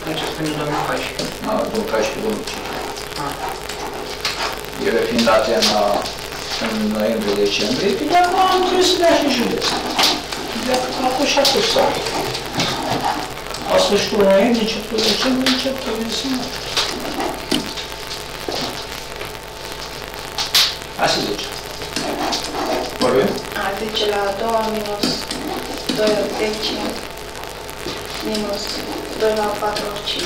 Început în 2014. 2014-2015. Ele fiind date în noiembrie-decembrie, de acum trebuie să dea și județ. De acum a fost și acum sau. La sfârșitul noiembrie, începutul decembrie, începutul decembrie. Hai să zice. Vorbim? A 10 la a doua minus 2 ori 10 minus 2 la a patra ori 5.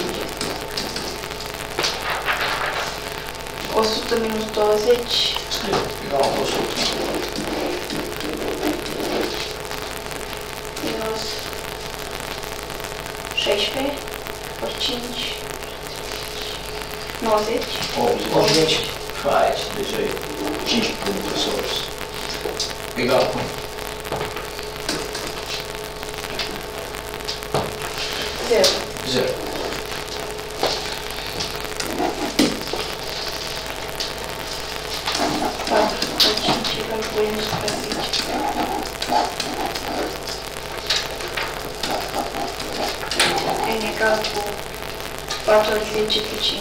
100 minus 20. Scrie, egal 100. Minus 16 ori 5. 90. 80. Fai, deja e 5 puncte sus. Egal cum? 0. 0. N egal cu 4 ori 10 cu 5.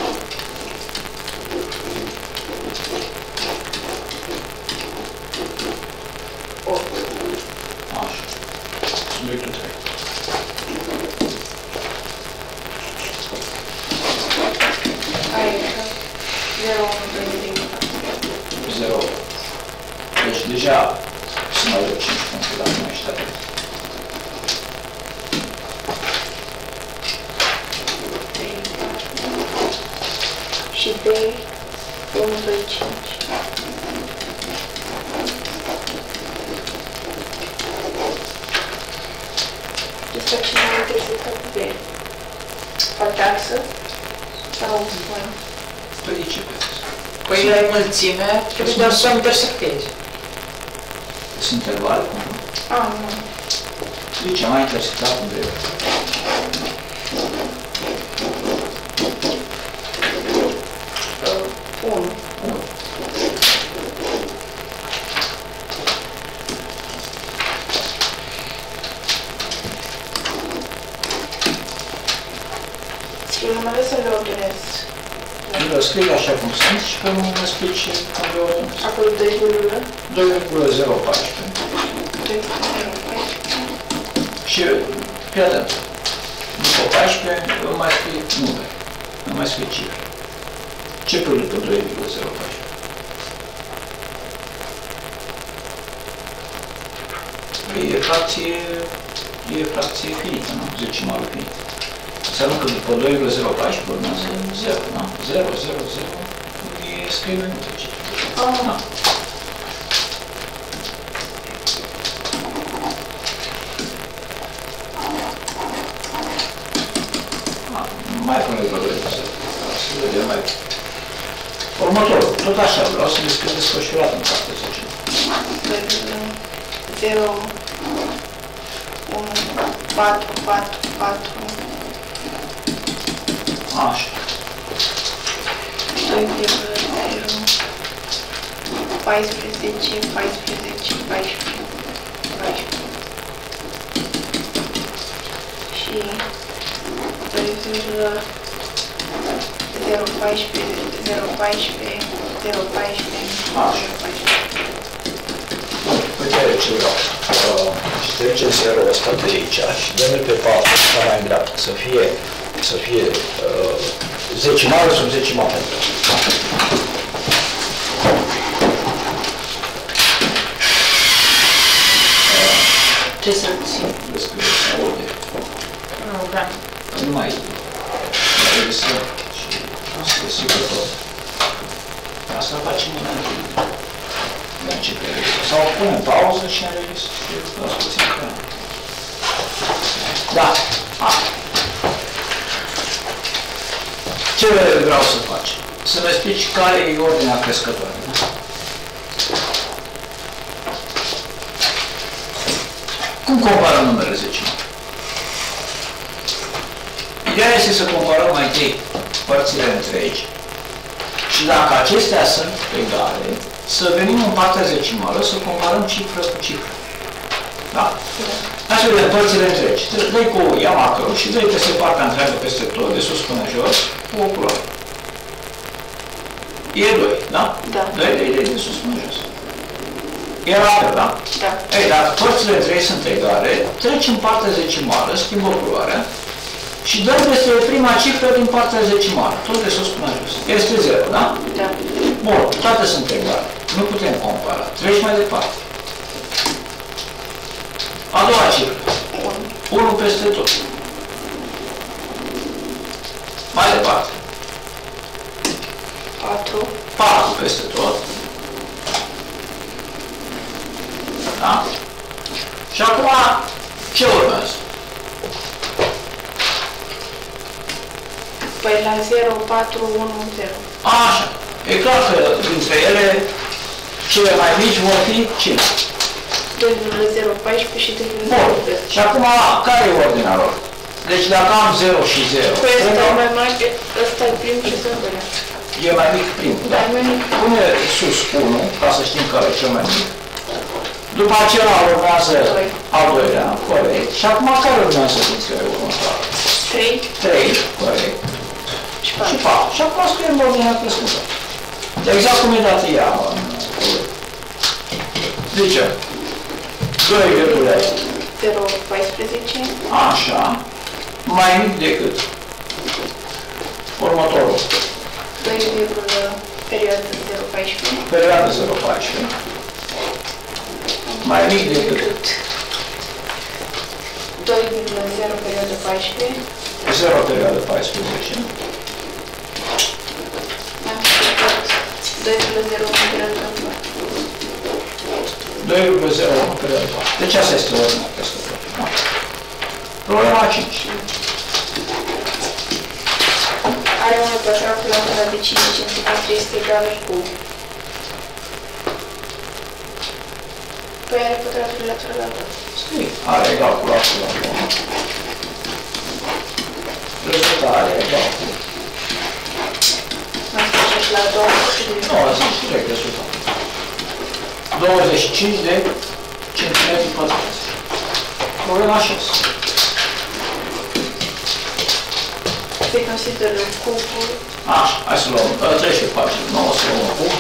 Așa. Subiectul 3. Aia e 0, 1, 2, 0. Deci deja se mai dă 5 puncte, dar nu ești atent. și B 1, 2, 5. Despre cine am trecut cu B? Face axă? Sau cum? Păi ce pe? Păi la înălțime trebuie doar să o intersectezi. Sunt intervale? Nu. De ce mai intersectat cu B? Numele să le ordonez. Le scrii așa cum sunt și pe urmă mă explici cum le ordonez. Acolo 2,014. Și fii atent. După 14 îmi mai scrie numere. Îmi mai scrie cifre. Ce produc pe 2,014? E fracție finită, nu? Decimală finită. Înseamnă că după 2,014 urmează 0, nu? 0, 0, 0. E scrie mai multe cifre. Da. Mai pune pe 2,0. Să vedem mai. Următorul, tot așa, vreau să le scriu desfășurat în carte, să zicem. 0, 1, 4, 4, 4. Așa. 2,0, 14, 14, 14, 14. Și 2,0, 0,14, 0,14, 0,14, Așa. Uite ce vreau. Și trece 0 ăsta de aici și dă-ne pe 4, așa mai în dreapta, să fie decimală sub decimală. Ce să țin? Descrie să aude. Nu, da. Nu mai trebuie să... Și asta e sigur tot. Asta facem înainte. De începe. Sau punem pauză și înregistrăm. Las puțin că... Da. Ce vreau să faci? Să-mi explici care e ordinea crescătoare. Da? Cum comparăm numerele zecimale? Ideea este să comparăm mai întâi părțile întregi și dacă acestea sunt egale, să venim în partea zecimală să comparăm cifră cu cifră. Da? Hai să vedem părțile întregi. Dă-i cu iamacul și dă-i peste partea întreagă, peste tot, de sus până jos, cu o culoare. E 2, da? Da. 2 de sus până jos. E la fel, da? Da. Ei, dacă părțile întregi sunt egale, treci în partea decimală, schimbă culoarea și dăm peste prima cifră din partea decimală, tot de sus până jos. Este 0, da? Da. Bun, toate sunt egale. Nu putem compara. Treci mai departe. A doua cifră. 1 peste tot. Mai departe. 4. 4 peste tot. Da? Și acum, ce urmează? Păi la 0, 4, 1, 0. Așa. E clar că dintre ele, cele mai mici vor fi cine? 2,014 și 2,0. Bun. Și acum, care e ordinea lor? Deci dacă am 0 și 0, Păi ăsta e mai mare, ăsta e primul și secundul. e mai mic primul, da? Mai mic. Pune sus 1, ca să știm care e cel mai mic. După aceea urmează al doilea, corect. Și acum care urmează dintre următoare? 3 3, corect. și Și 4. 4. Și acum scriem ordinea crescută. Exact cum e dată ea. Zice, 0,14. așa, mai mic decât următorul. 2, perioadă 0,14. Perioada 0,14. Mai mic decât 2,0 perioadă 14. 0 perioadă 14. Am făcut 2,0 perioadă 2,01 perioadă 4. Deci asta este ordinea crescută. Problema 5. Are un pătrat lateral de 5 cm este egală cu... Păi are pătratul lateral. Scrie, are egal cu latul acum. Rezultat are egal cu... Mai spus la 20. Nu, asta e direct rezultat. 25 de centimetri pătrați. Problema 6. Se consideră cubul. Așa, hai să luăm, trece pagina 9, să luăm cu.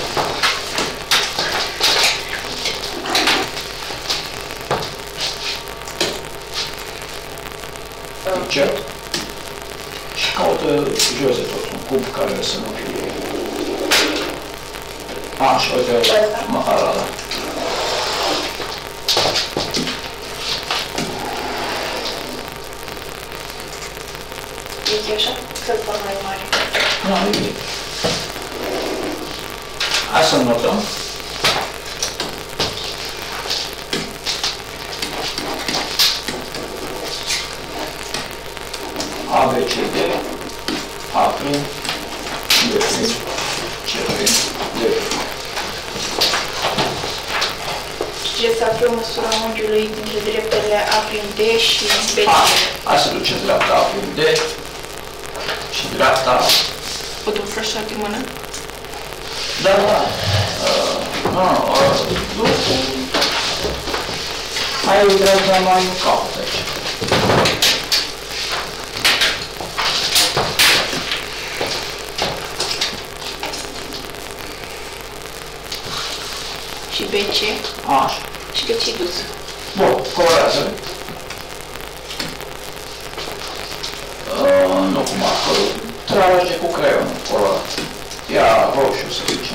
Încet. Și caută jos de tot, un cub care să nu fie. Așa, uite, măhara, da. E așa? Să-l fac mai mare. Nu, nimic. Hai să notăm. A, B, C, D, A', B', C', D'. Ce să află măsura unghiului dintre dreptele A prin D și BC? Hai să ducem dreapta A prin D și dreapta... O duc frășat din mână? Da, da. Nu, hai dreapta mai în capăt aici. Și BC? Așa. Și de ce dus? Bun, colorează. Nu cu markerul. Trage cu creionul, colorat. Ia roșu, să zicem.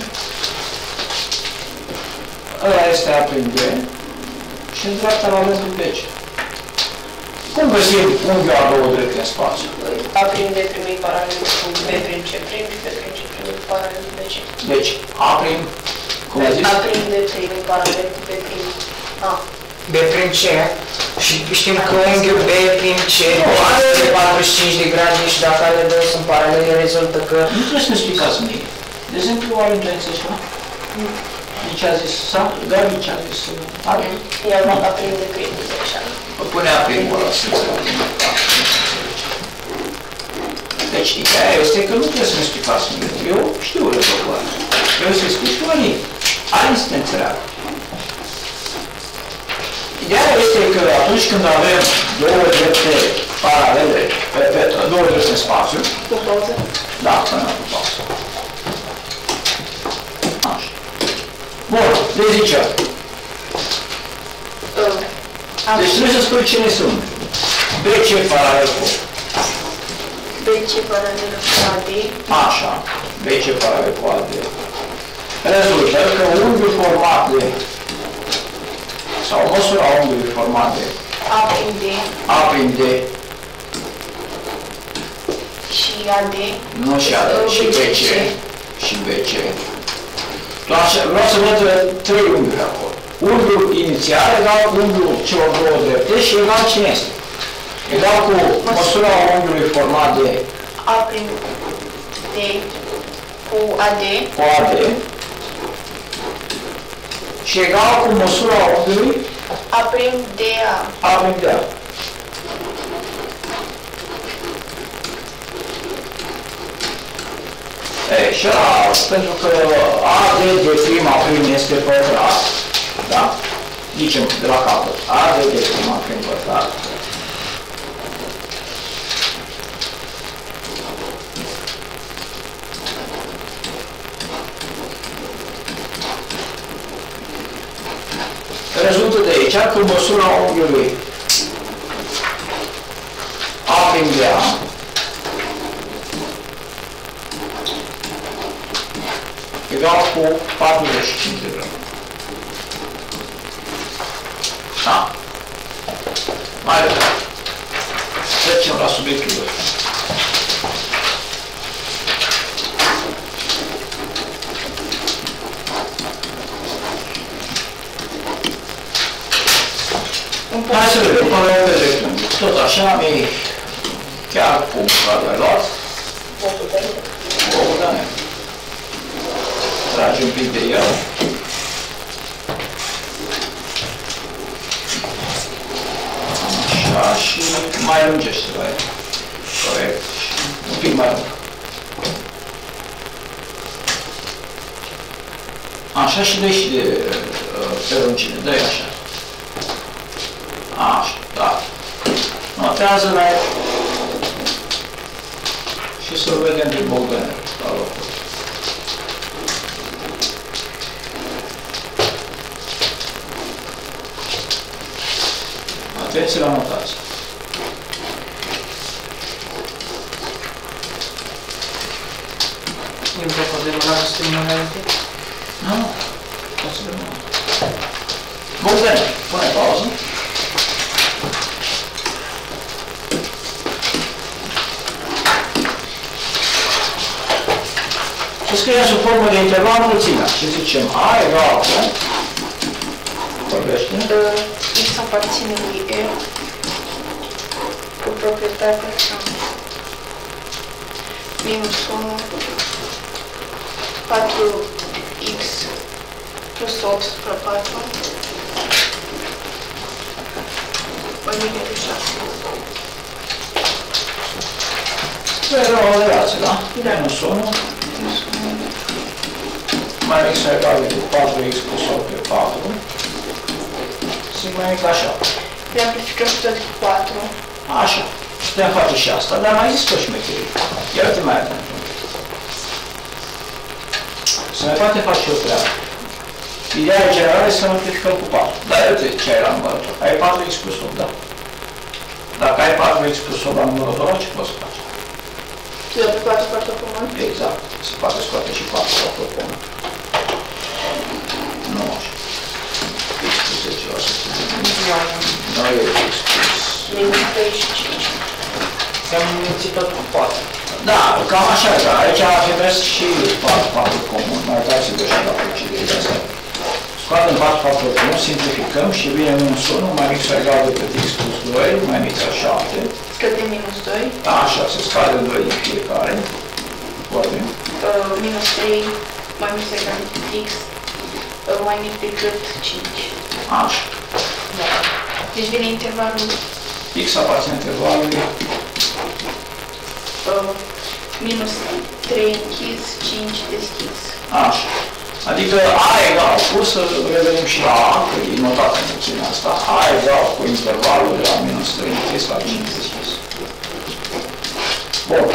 Ăla este A prin B și în dreapta la rândul BC. Cum găsim unghiul a două drepte în spațiu? A prin D primei paralel cu B prin C prim și B prin C primei paralel cu BC. Deci, A prin, cum ai zis? A prin D primei paralel cu B prin A. B prin C și știm că unghiul B prin C are 45 de grade și dacă ale două sunt paralele, rezultă că... Nu trebuie să ne explicați mie. De exemplu, are intenție așa? Nici a zis, sau Gabi ce a zis? Are? Ia A prin D prin D, așa. Pune A prin ăla, să înțelegem. Deci, ideea este că nu trebuie să ne explicați mie. Eu știu rezolvarea. Eu să-i spui și Alin. Alin să te înțeleagă. Ideea este că atunci când avem două drepte paralele, două drepte în spațiu, Cu pauză. da, până cu pauză. Așa. Bun, le zicem. Deci trebuie să spui cine sunt. BC paralel cu. BC paralel cu AD. Așa. BC paralel cu AD. Rezultă că unghiul format de, sau măsura unghiului format de A prin D A prin D, și AD. nu și AD, și BC, și BC. Vreau să văd trei unghiuri acolo. Unghiul inițial egal cu unghiul celor două drepte și egal cine este? Egal cu măsura unghiului format de A prin D cu AD. cu AD și egal cu măsura unghiului A prin DA. A prin D. Ei, și ăla, pentru că AD de prima prim este pătrat, da? Zicem de la capăt, AD de prima prim pătrat. Rezultă de aici că măsura unghiului A prin DA egal cu 45 de grade. Da. Mai departe. Trecem la subiectul ăsta. Hai să vedem, până la vedem. Tot așa, mi chiar punctul de luat. Bogul de ne. Tragi un pic de el. Așa, și mai lungește, vai. Corect. Un pic mai lung. Așa și dă și de pe lungime, dă-i așa. Așa, da. Notează-le și să-l vedem din Bogdan la locul. Atenție la notație. Nu pot de mâna să stai înainte? Nu, o să vedem. Bogdan, pune pauză. Să scriem sub formă de interval mulțimea și zicem A egal cu, vorbește, X aparține lui E cu proprietatea minus 1 4x plus 8 spre 4 unite de 6. era o relație, da? Minus 1 mai x egal cu 4x plus 8 pe 4 sigur mic așa. Le amplificăm și tot cu 4. Așa. Putem face și asta, dar mai zis că șmecherie. Ia te mai atent. Se mai poate face o treabă. Ideea generală este să amplificăm cu 4. Dar uite ce ai la numărător. Ai 4x plus 8, da? Dacă ai 4x plus 8 la numărător, ce poți face? Tu dă pe 4 foarte comun? Exact. Se poate scoate și 4 la propun. Nu așa. X plus 10 o să fie. Nu e x plus... Minus 3 și 5. Am mințit tot cu 4. Da, cam așa, da. Aici avem și 4 comun. Mai dați-vă și la procedere asta. Scoatem 4 factori comun, simplificăm și vine minus 1, mai mic sau egal decât x plus 2, mai mic sau 7. Scăde minus 2. Așa, se scade 2 din fiecare. Vorbim. Minus 3 mai mic sau egal decât x mai mic decât 5. Așa. Da. Deci vine intervalul X aparține intervalului minus 3 închis, 5 deschis. așa. Adică A egal cu, să revenim și la A, că e notată în funcțiunea asta, A egal cu intervalul de la minus 3 la 50. Bun.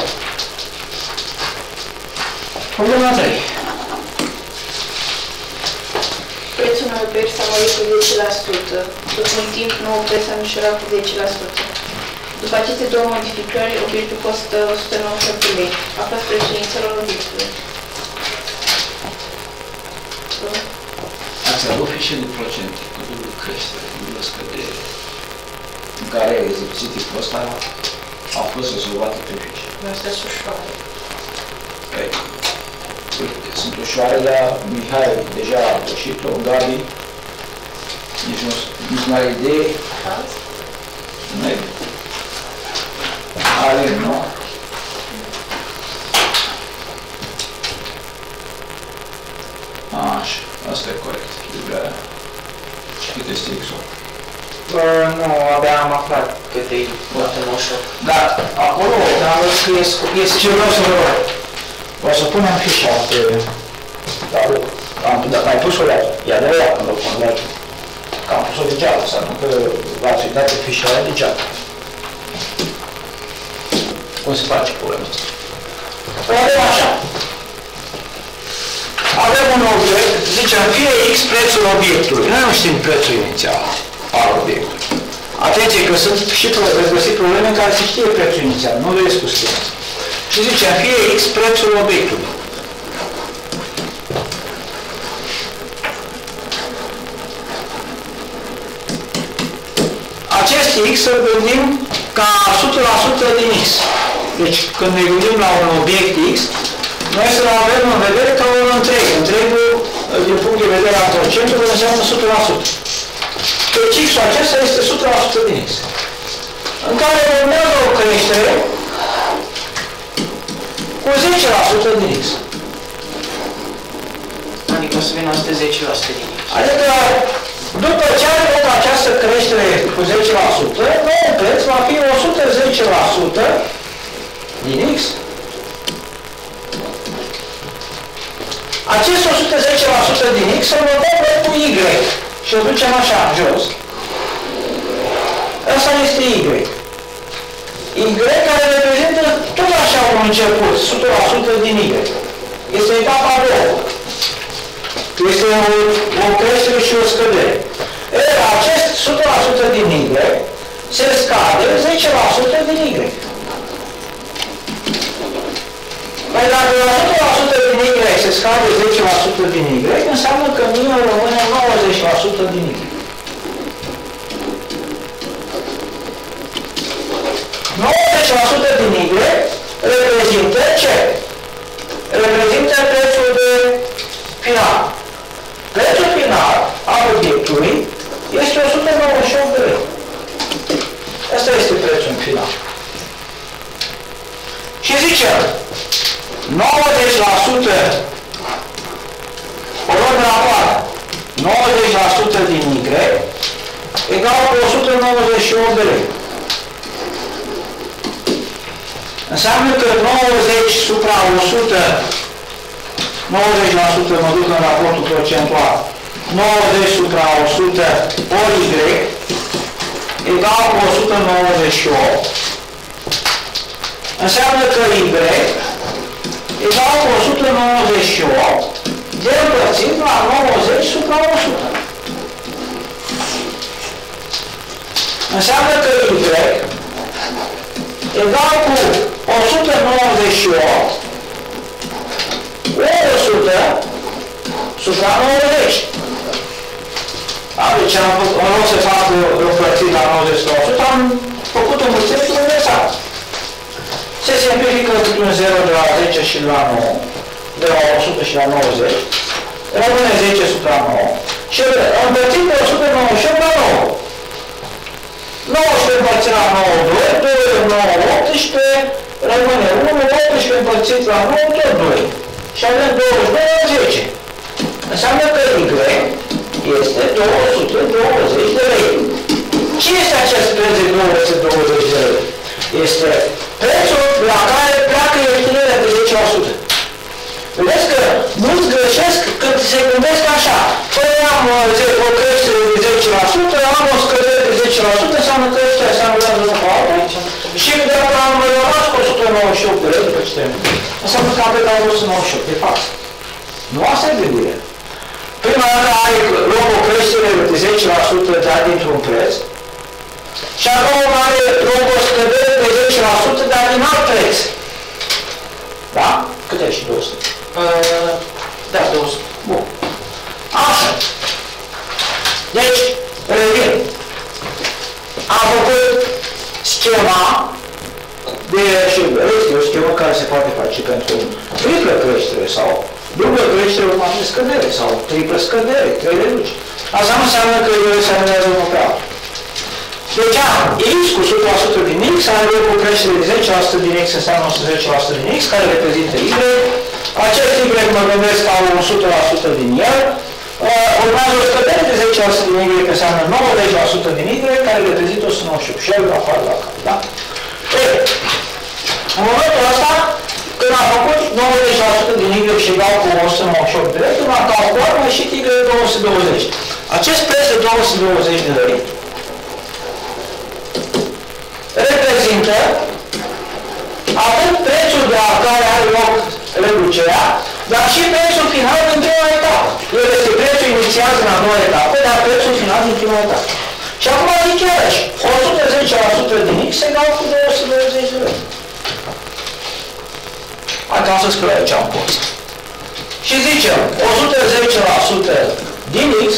Problema 3. Prețul unui obiect s-a mărit cu 10%. După un timp, noul preț s-a micșorat cu 10%. După aceste două modificări, obiectul costă 198 lei. A fost prețul inițial al obiectului. Ați avut fișe de procente cu dublă creștere, dublă scădere, în care exercițiul ăsta a fost rezolvat pe fișe. Asta e ușoară. Păi, uite, sunt ușoare, dar Mihai deja a depășit-o, Gabi, nici nu are idee. Nu e. Alin, nu? Așa, asta e corect. Și cât este X-ul? Nu, abia am aflat cât e foarte ușor. Dar acolo, Dar am văzut că este ce vreau să vă rog, o să punem fișa pe... Dacă ai pus-o la ea de la când o pun la că am pus-o degeaba, să nu că v-ați uitat pe fișa aia degeaba. Cum se face problema asta? Păi avem așa. Avem un obiect, zicem, fie X prețul obiectului. Noi nu știm prețul inițial al obiectului. Atenție că sunt și veți găsi probleme în care se știe prețul inițial, nu vedeți cu schimb. Și zicem, fie X prețul obiectului. Acest X îl gândim ca 100% din X. Deci când ne gândim la un obiect X, noi să-l avem în vedere ca un întreg. Întregul, din punct de vedere al procentului, înseamnă 100%. Deci X-ul acesta este 100% din X. În care urmează o creștere cu 10% din X. Adică o să vină 110% din X. Adică, după ce are loc această creștere cu 10%, noul preț va fi 110% din X. Acest 110% din X îl luăm cu Y și o ducem așa, jos. Asta este Y. Y care reprezintă tot așa un început, 100% din Y. Este etapa a doua. Este o creștere și o scădere. Acest 100% din Y se scade 10% din Y. Păi dacă la 100% din Y se scade 10% din Y, înseamnă că mie rămâne 90% din Y. 90% din Y reprezintă ce? Reprezintă prețul de final. Prețul final al obiectului este 198 de lei. Asta este prețul final. Și zicem, 90% o luăm la pară, 90% din Y egal cu 198 de lei. Înseamnă că 90 supra 100, 90% mă duc în raportul procentual, 90 supra 100 ori Y egal cu 198. Înseamnă că Y egal cu 198 de împărțit la 90 supra 100. Înseamnă că Y egal cu 198 ori 100 supra 90. Deci în loc să fac împărțit la 90 la 100, am făcut un mulțime universal. Se simplifică cât un 0 de la 10 și la 9, de la 100 și la 90, rămâne 10 supra 9 și împărțim pe 198 la 9. 19 împărțit la 9, 2, 2 ori 9, 18, rămâne 1, 18 împărțit la 9, tot 2. Și avem 22 la 10. Înseamnă că Y este 220 de lei. Ce este acest preț de 220 de lei? Este prețul la care pleacă ieftinirea de 10%. Vedeți că mulți greșesc când se gândesc așa. Păi am o creștere de 10%, am o scădere de 10%, înseamnă că ăștia se anulează unul cu altul. Și dacă am rămas cu 198 de lei după ce termin, înseamnă că am plecat 198, de fapt. Nu asta e gândirea. Prima dată ai loc o creștere de 10% dar dintr-un preț și acum are loc o scădere de 10% dar din alt preț. Da? Cât ai și 200? Da, 200. Bun. Așa. Deci, revin. Am făcut schema de și este o schemă care se poate face pentru triplă creștere sau dublă creștere urmată de scădere sau triplă scădere, 3 reduceri. Asta nu înseamnă că eu se anulează unul pe altul. Deci am X cu 100% din X, are loc o creștere de 10% din X înseamnă 110% din X, care reprezintă Y. Acest Y mă gândesc au 100% din el. Urmează o scădere de 10% din Y, că înseamnă 90% din Y, care reprezintă 198. Și el la afară la cap, da? Ei, în momentul ăsta, când am făcut 90% din Y și egal cu 198 de lei, când am calculat, am ieșit Y de 220. Acest preț de 220 de lei reprezintă atât prețul de la care are loc reducerea, dar și prețul final din prima etapă. El este prețul inițial din a doua etapă, dar prețul final din prima etapă. Și acum zic iarăși, 110% din X egal cu 220 de lei. Hai ca să scriu aici un post. Și zicem, 110% din X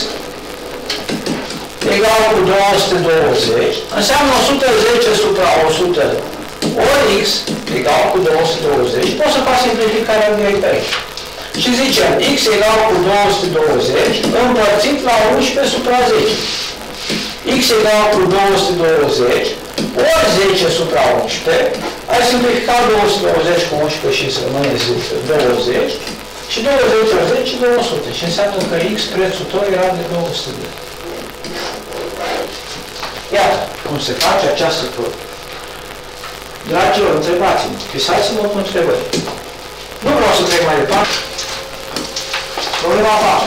egal cu 220, înseamnă 110 supra 100 ori X egal cu 220, pot să fac simplificarea direct aici. Și zicem, X egal cu 220 împărțit la 11 supra 10. X egal cu 220 ori 10 supra 11, ai simplificat 220 cu 11 și să rămâne 20 și 20 ori 10, 200. Și înseamnă că X prețul tău era de 200 de lei. Iată cum se face această probă. Dragilor, întrebați-mă, pisați-mă cu întrebări. Nu vreau să trec mai departe. Problema 4.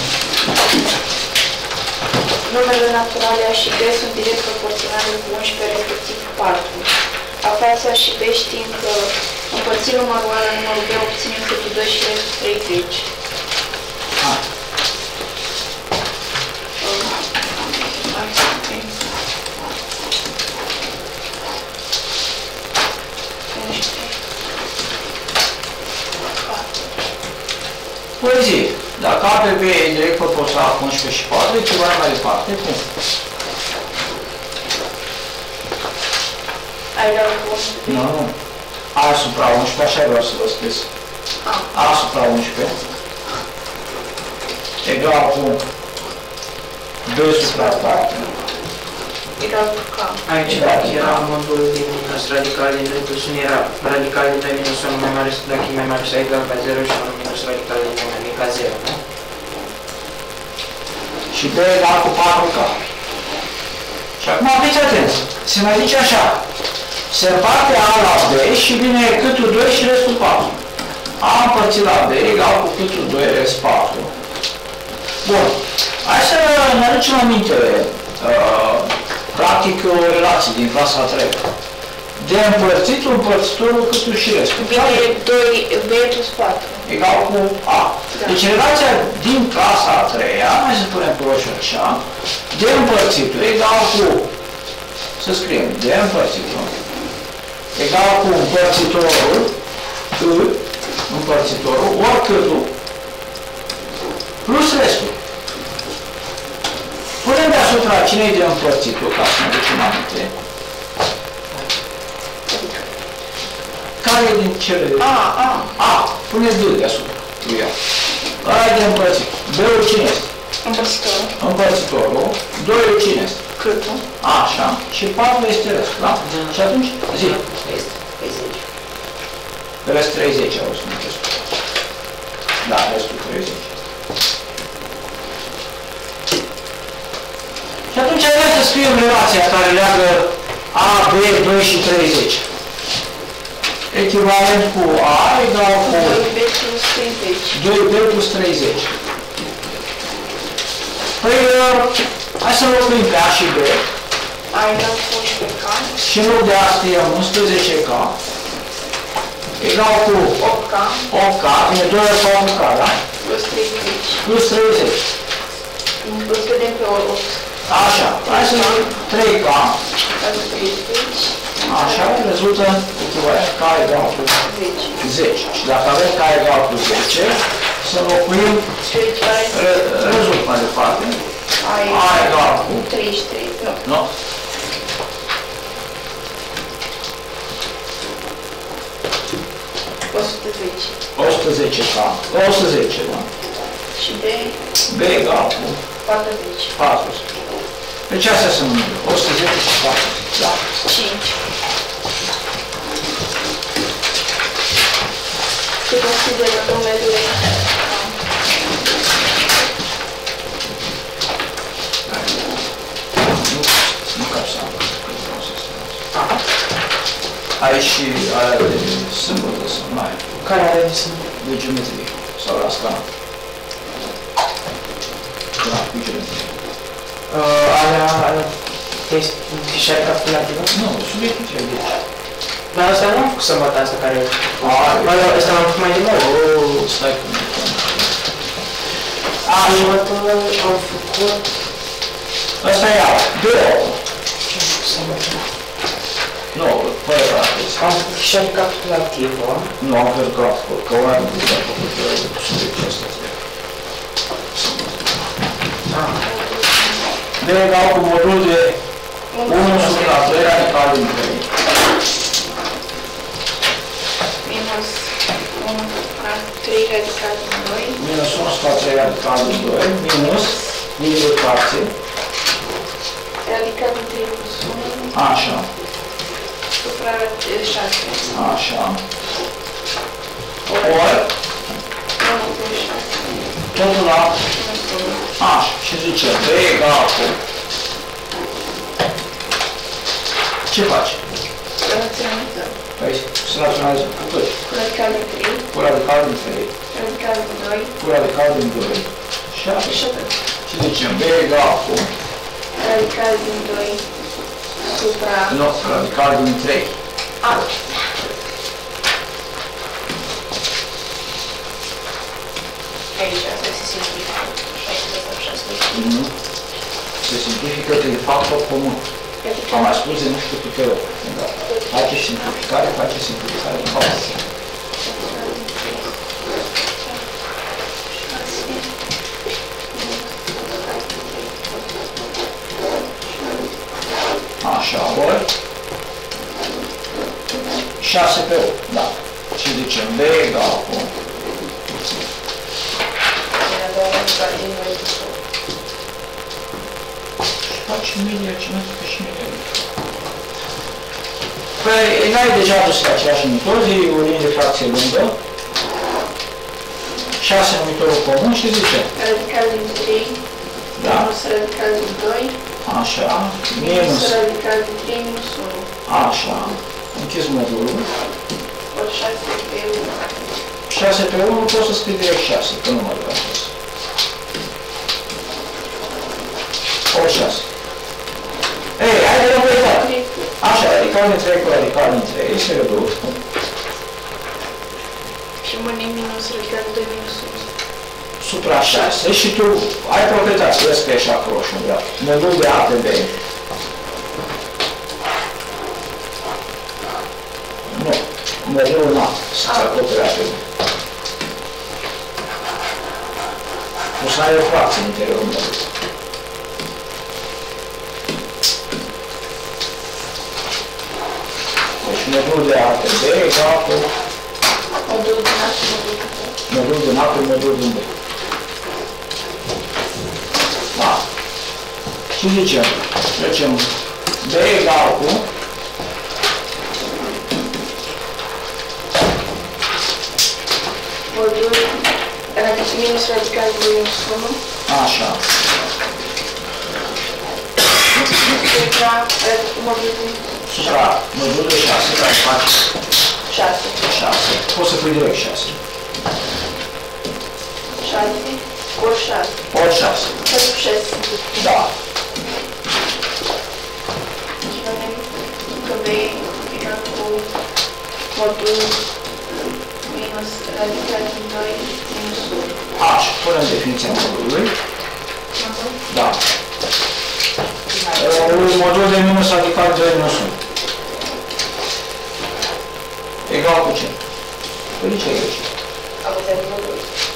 Numele naturale A și B sunt direct proporționale cu 11, respectiv 4. Aflați A și B știind că împărțit numărul A la numărul B obținem câtul 2 și restul 30. Păi zi, dacă A pe B e direct proporțional cu 11 și 4, de ceva mai departe, cum? Ai la 11? Nu, nu. A supra 11, așa vreau să vă scris. A supra 11 egal cu 2 supra 4. Egal cu K. Aici era modul din minus radical din dreptul sun, era radical din 2 minus 1 mai mare dacă e mai mare sau egal ca 0 și 1 minus radical din 2 mai mic ca 0, nu? Și B egal cu 4K. Și acum fiți atenți. Se mai zice așa. Se împarte A la B și vine câtul 2 și restul 4. A împărțit la B egal cu câtul 2 rest 4. Bun. Hai să ne aducem aminte. Practic o relație din clasa a 3. De împărțitul împărțitorul câtul și restul. Vine 2 B plus 4. Egal cu A. Da. Deci relația din clasa a 3-a, hai să punem pe roșu așa, de împărțitul egal cu, să scriem, de împărțitul, egal cu împărțitorul, împărțitorul, ori câtul, plus restul. Punem deasupra cinei de împărțitul, ca să ne ducem aminte. Care e din cele de... A. Puneți D deasupra. Ăla e de împărțit. B-ul cine este? Împărțitorul. Împărțitorul. 2-ul cine este? Câtul. Așa. Și 4 este restul, da? Și atunci, zi. Este 30. Rest 30 au spus restul. Da, restul 30. Și atunci hai să scriem relația care leagă A, B, 2 și 30. Echivalent cu A egal cu 2B plus 30. 2B plus 30. Păi, hai să înlocuim pe A și B. A egal cu 11K, Și în loc de A scriem 11K egal cu 8K 8K, vine 2 ori 4K, da? plus 30. Plus 30. Îl scădem pe 8. Așa, hai să luăm 3K, Asta 30. așa, rezultă echivalent K egal cu 10. 10. Și dacă avem K egal cu 10, să înlocuim, Și echivalent rezultă mai departe, A A egal cu, 33. Nu. nu? 110. 110K, 110, da? Și B egal cu 40. 40. Deci astea sunt 110 și 40, da? 5. Ce consideră domnule? Nu cap să am, că vreau să spun. Ai și alea de sâmbătă sau mai, Care are de sunt? de geometrie, sau la scană. Da, cu geometrie. Alea test, fișiere calculativă? Nu, subiectul ce de aici. Dar asta nu am făcut sămbătă asta care... Bă, ăsta l-am făcut mai de mult. Stai cu mine. Sămbătă am făcut... Asta e ala, 2 ori. Ce am făcut sămbătă? Nu, fără practic. Am făcut fișiere calculativă. Nu, am văzut graficul, că ori am văzut am făcut subiectul ăsta. B egal cu modul de 1 supra 2 radical din 3. Minus 1 supra 3 radical din 2. Minus 1 supra 3 radical din 2, minus fracție. Radical din 3 plus 1 Așa, supra 6. așa. Ori, 1 plus 6. totul la Minus 1. așa. Și zice, B egal cu... Ce faci? Raționalizăm. Păi, să raționalizăm cu cât? Cu radical din 3. Cu radical din 3, Radical din 2. cu radical din 2. Și atât. Și atât. Și zicem, B egal cu... Radical din 2 supra... Nu, radical din 3. A. Aici, asta se simplifică. 6 Nu. Se simplifică de factor comun. Am mai spus de nu știu câte ori. Da. Face simplificare în fapt. Așa, ori 6 pe 8, da. Și zicem B egal cu... Faci media, ce mai faci și media? Păi, n-ai deja dus pe același numitor, iei o linie de fracție lungă, 6 numitorul comun și zice... Radical din 3, Da. minus radical din 2, Așa, minus minus, radical din 3, minus 1, așa, închis modulul, ori 6 pe 1. 6 pe 1 poți să scrii direct 6, că nu mă duc așa. Ori 6. Ei, hai de la pleitat. Așa, radical din 3 cu radical din 3 se reduc. Și mâine minus radical din 2, minus 1. Supra 6 și tu ai proprietate, vezi că e și acolo și un graf. Modul de A pe B. Nu, modulul A, să-ți acopere pe B. O să ai o fracție în interiorul modului. Deci modul de A pe B egal cu Modul din A și modul din B. modul din A pe modul din B. Da. Și zicem, trecem B egal cu Modul minus radical din 2, minus 1. așa, Supra modul din supra modul de 6 care face 6. 6. Poți să pui direct 6. 6 Ori 6. Ori 6. Pentru 6. Da. Și noi că B egal cu modul minus radical din 2 minus 1. Așa, punem definiția modulului. Da. Un modul de minus radical 2 minus 1. Egal cu ce? Păi ce e aici? Avem modul.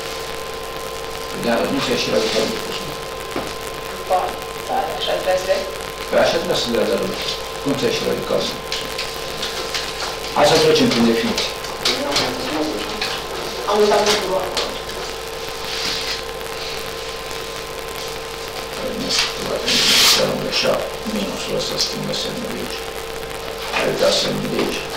Nu se și radical 2 minus 1. Ba, da, așa trebuie să vezi. Păi așa trebuie să dea de rând. Cum se și radical 2? Hai să trecem prin definiție. Am uitat modul acolo. Așa, minusul ăsta schimbă semnul de aici. Ai dat semnul de aici.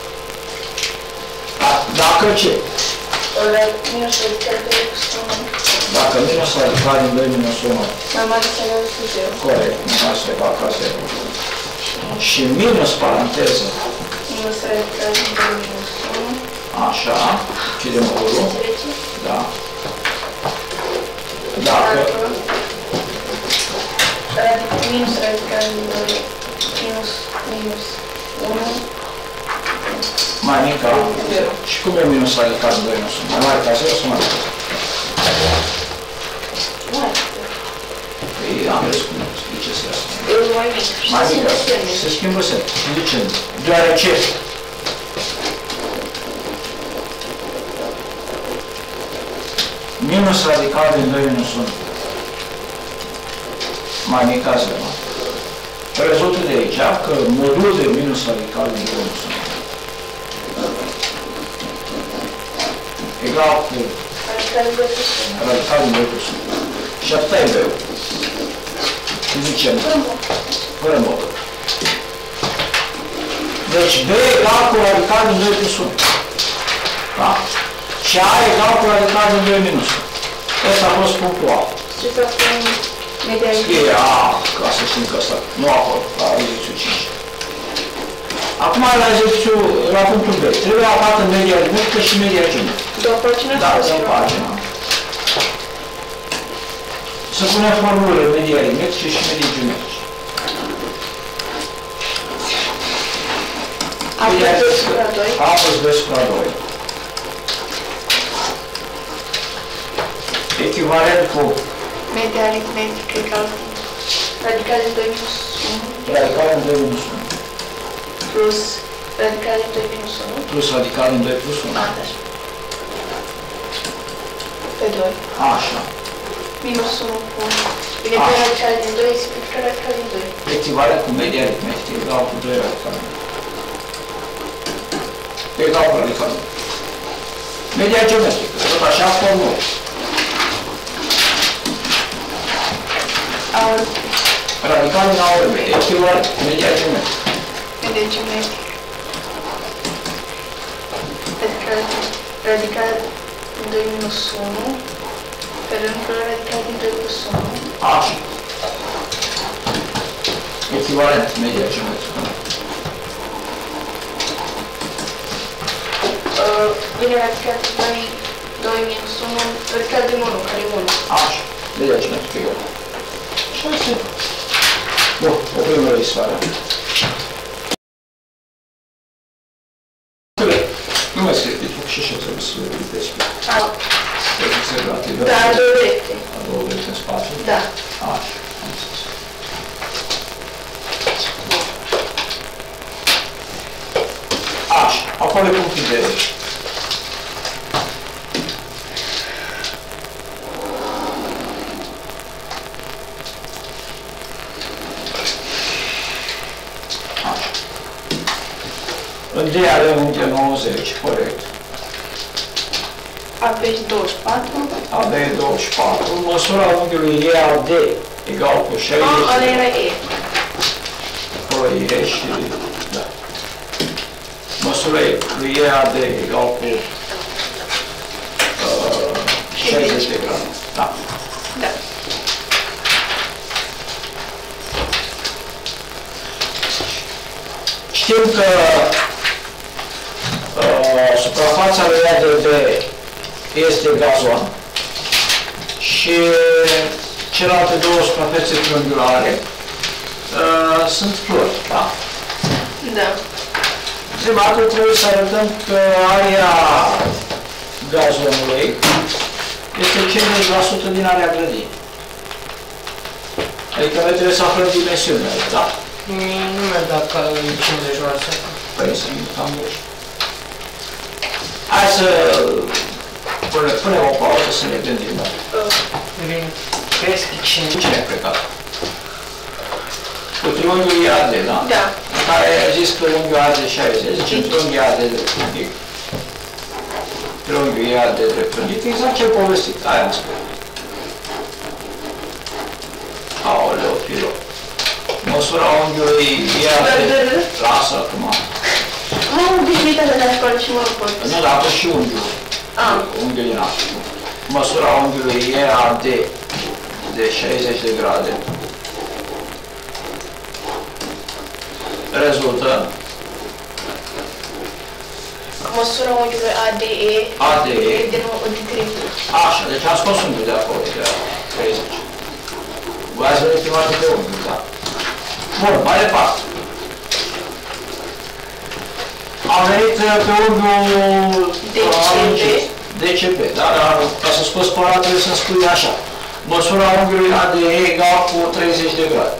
Dacă ce? Minus radical 2 plus 1. Dacă minus radical din 2 minus 1. Mai mare să le cu 0. Corect, mai să fac ca 0. Și minus paranteză. Minus radical din 2 minus 1. Așa, chidem modulul. Da. Dacă minus radical din 2 minus 1. mai mic ca 0. Și cum e minus radical din 2 minus 1? Mai mare ca 0 sau mai mic? Păi am râs cum expliceți asta. Mai mic. Mai mic ca 0. Se schimbă semn. De ce? Deoarece minus radical din 2 minus 1 mai mic ca 0. Rezultă de aici că modulul de minus radical din 2 minus 1 egal cu radical din 2 plus 1. Și atâta e B. Și zicem, fără modul. Deci B egal cu radical din 2 plus 1. Da? Și A egal cu radical din 2 minus 1. Ăsta a fost punctul A. Ce să spun media Scrie A, ca să știm că ăsta, nu acolo, la exercițiu 5. Acum la exercițiu, la punctul B, trebuie aflată media aritmetică și media geometrică. două pagini? Da, două pagina. Să punem formulele media aritmetice și media geometrice. A plus 2 supra 2. A plus 2 supra 2. Echivalent cu Media aritmetică egal cu radical din 2 minus 1 radical din 2 minus 1 plus radical din 2 minus 1. plus radical din 2 plus 1. Așa. Pe 2. Așa. Minus 1 cu... Bine, pe radical din 2 simplifică radical din 2. Echivalent cu media aritmetică egal cu 2 radical. Egal cu radical. Media geometrică, tot așa formulă. Radical din A ori B, echivalent, media geometrică. Media geometrică. Radical din 2 minus 1 pe rândul radical din 2 plus 1. Așa. Echivalent, media geometrică. Bine, radical din 2 minus 1, radical din 1, care e 1. Așa. Media geometrică egal. Și asta. Bun, oprim registrarea. Nu mai scrie, deci și așa trebuie să le explic. Da, a două drepte. A două drepte în spațiu? Da. Așa, am înțeles. Așa, acolo e punctul de aici. În D avem unghiul 90, corect. AB 24. AB 24, măsura unghiului EAD egal cu 60. Ăla era E. Acolo e și... da. Măsura lui EAD egal cu 60 de grade. Da. Da. Știm că suprafața lui ADB este gazon și celelalte două suprafețe triunghiulare sunt flori, da? Da. Prima dată trebuie să arătăm că area gazonului este 50% din area grădinii. Adică noi trebuie să aflăm dimensiunile, da? Nu mi-a dat ca 50%. Păi sunt cam buni. Hai să punem o pauză să ne gândim, da? Bine, crezi că 5? Cine a plecat? Cu triunghiul IAD, da? Da. În care a zis că unghiul AD 60, zice triunghiul IAD dreptunghic. Triunghiul IAD dreptunghic, exact ce-ai povestit, aia am spus. Aoleu, filo. Măsura unghiului IAD, lasă acum. Am obișnuită de la școală și mă pot. Nu, dar apă și unghiul. Unghiul din asta. Măsura unghiului IAD de 60 de grade rezultă Măsura unghiului ADE de 30. Așa, deci am scos unghiul de acolo, de 30. Voi ați venit prima dată pe unghiul, da? Bun, mai departe. Am venit pe unghiul DCB, da? Dar ca să scos spărat trebuie să spui așa. Măsura unghiului ADE egal cu 30 de grade.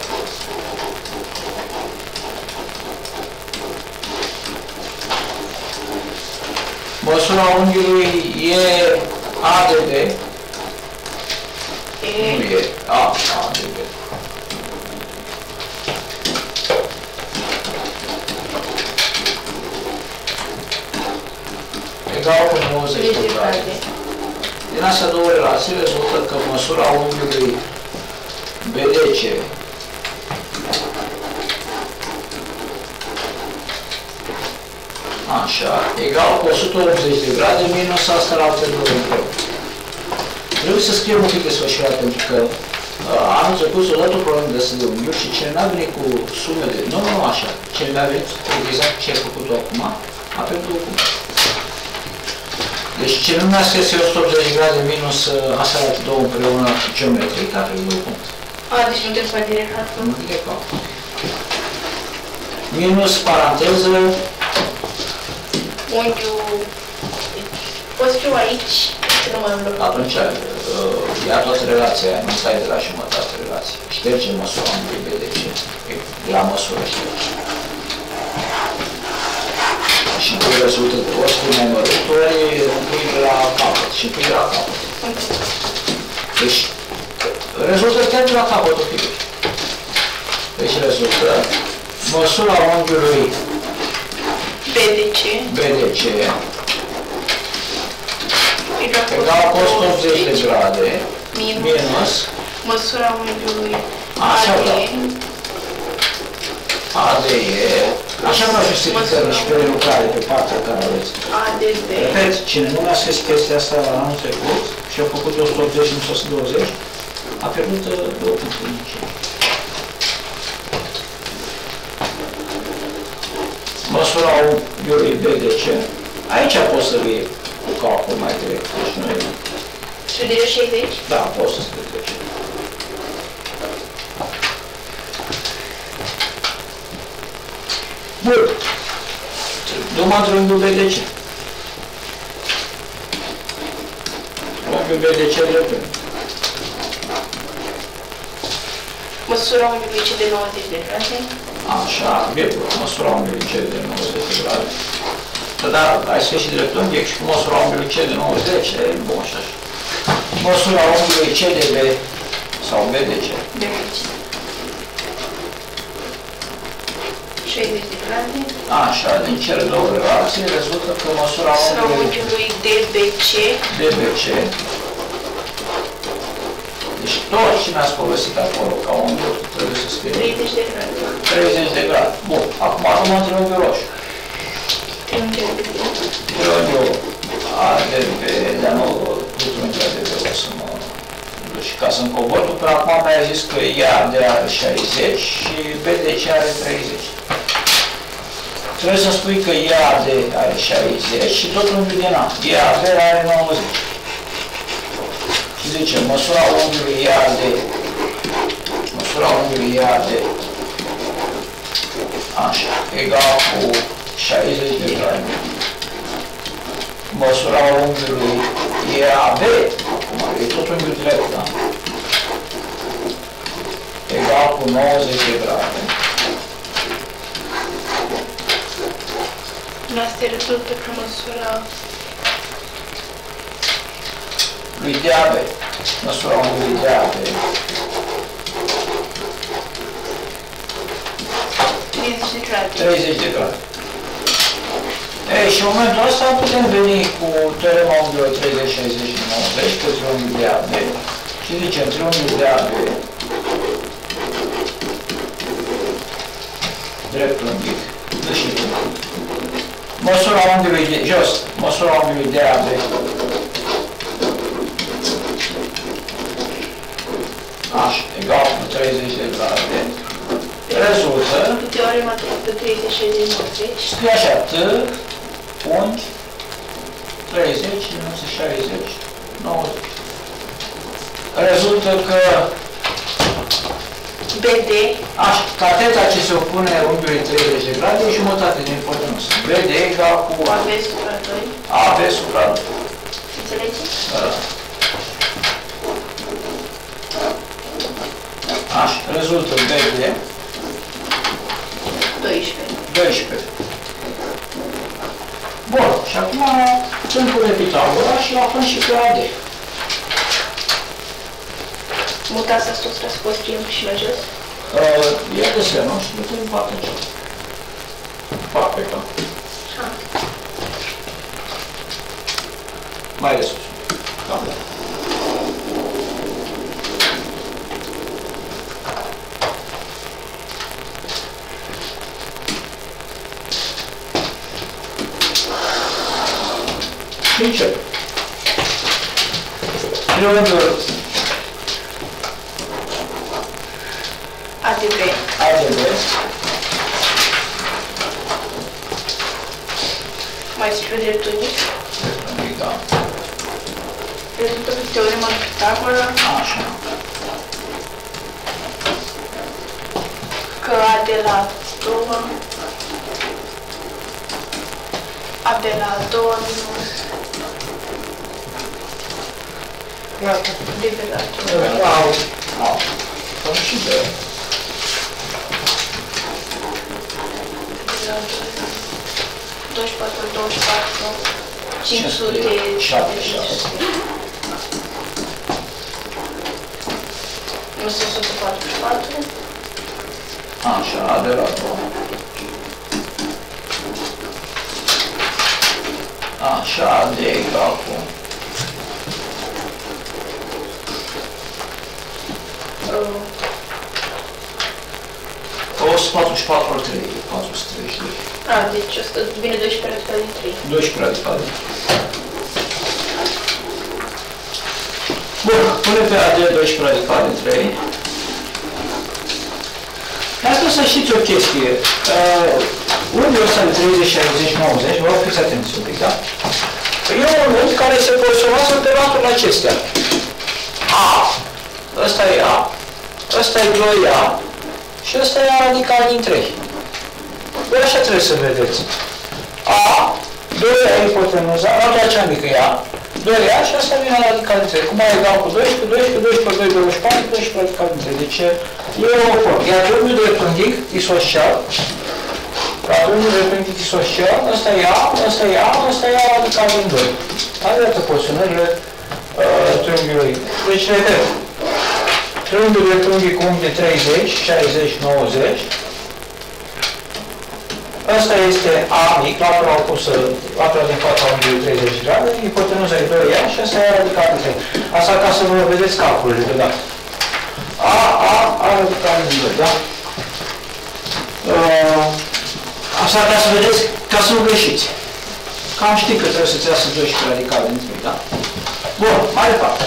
Măsura unghiului e ADB. Nu e ADB. Egal cu 90 de grade. Din astea două relații rezultă că măsura unghiului BDC așa, egal cu 180 de grade minus asta la alte două împreună. Trebuie să scriem un pic desfășurat, pentru că anul trecut s-a dat o problemă de asta de unghiuri și cine n-a venit cu sume de... Nu așa. Cine n-a venit exact ce a făcut-o acum, a pierdut acum. Deci cine nu mi-a scris 180 de grade minus asta la alte două împreună geometric, a pierdut un punct. Deci nu trebuie să mai direct calcul. Nu direct calcul. Minus paranteză. Unghiul... Poți scriu aici, că nu mai am blocat. Atunci, ia toată relația, nu stai de la jumătate relație. Șterge măsura unghiului BDC. La măsură șterge. Și pui rezultatul, ori spui mai mărut, ori pui la capăt. Și pui la capăt. Deci, rezultă chiar de la capătul figurei. Deci rezultă măsura unghiului BDC egal cu 180 de grade minus măsura unghiului ADE. Așa vreau justificări și pe lucrare pe partea care aveți. ADB. Repet, cine nu mi-a scris chestia asta anul trecut și a făcut 180 minus 120, a pierdut 2 puncte. Măsura unghiului BDC. Aici poți să vii cu calcul mai direct. Deci nu e... Studiile 60? Da, poți să scrii trece. Bun. Numai unghiul BDC. Unghiul BDC dreptul. Măsura unghiului C de 90 de grade. Așa, virgulă, măsura unghiului C de 90 de grade. Da, ai scris și dreptunghic și cu măsura unghiului C de 90, e bun și așa. Măsura unghiului CDB sau BDC. BDC. 60 de grade. Așa, din cele două relații rezultă că măsura unghiului DBC. DBC. Deci tot ce mi-ați povestit acolo, ca unghiul, trebuie să scrie 30 de grade. 30 de grade. Bun, acum rămân triunghiul roșu. Triunghiul ADB, dar nu triunghiul ADB, o să mă... Și ca să-mi cobor, tu până acum mi-ai zis că IAD are 60 și BDC are 30. Trebuie să spui că IAD are 60 și tot unghiul din A. IAD are 90. Și zice, măsura unghiului EAD, așa, egal cu 60 de grade. Măsura unghiului EAB, acum e tot unghiul drept, da? Egal cu 90 de grade. Asta rezultă că măsura lui DAB, măsura unghiului DAB, 30 de grade. 30 de grade. Ei, și în momentul ăsta putem veni cu teorema unghiului 30, 60 și 90 pe triunghiul DAB și zicem triunghiul DAB dreptunghic, și măsura unghiului de jos, măsura unghiului DAB așa, egal cu 30 de grade, rezultă Teorema de 30, 60, 90. scrie așa, T, unghi, 30, 60, 90. Rezultă că BD așa, cateta ce se opune unghiului 30 de grade e jumătate din ipotenuză. BD egal cu AB supra 2. AB supra 2. Înțelegeți? Așa, rezultă BD 12. 12. Bun, și acum îmi pune Pitagora și aflăm și pe AD. Mutați asta tot răspuns și la jos. Ia de seama și nu te bate ce. Fac pe cap. Mai de sus. Cam da. Și încep. Triunghiul ADB. ADB Mai scriu dreptunghic. da. Rezultă pe teorema de Pitagora Așa. că A de la 2 minus Gata. D de la 2. Wow. Au. Am și de 24, 24, 500, 76. minus 144. Așa, de la 2. Așa, de egal cu 144 ori 3, 432. Deci asta vine 12 radical din 3. 12 radical din 3. Bun, pune pe AD 12 radical din 3. Asta să știți o chestie. Unghiul ăsta de 30, 60, 90, vă rog fiți atenți un pic, da? E un unghi care se poziționează pe laturile acestea. A, ăsta e A, ăsta e 2A și ăsta e A radical din 3. Voi așa trebuie să vedeți. A, 2A e ipotenuza, latura cea mică e A, 2A și asta vine la radical din 3. Cum e egal cu 12, 12, 12 pe 2, 24, 12 radical din 3. Deci e o formă. Iar triunghiul dreptunghic isosocial, triunghiul dreptunghic isosocial, ăsta e A, ăsta e A, ăsta e A radical din 2. Iată poziționările triunghiului. Deci, repet, triunghiul dreptunghic cu unghi de 30, 60, 90. Ăsta este A mic, latura opusă, latura din fața unghiului 30 de grade, ipotenuza e 2A și ăsta e A radical din 3. Asta ca să vă vedeți calculele deodată. A radical din 2, da? Asta ca să vedeți, ca să nu greșiți. Cam știi că trebuie să-ți iasă 12 radical din 3, da? Bun, mai departe.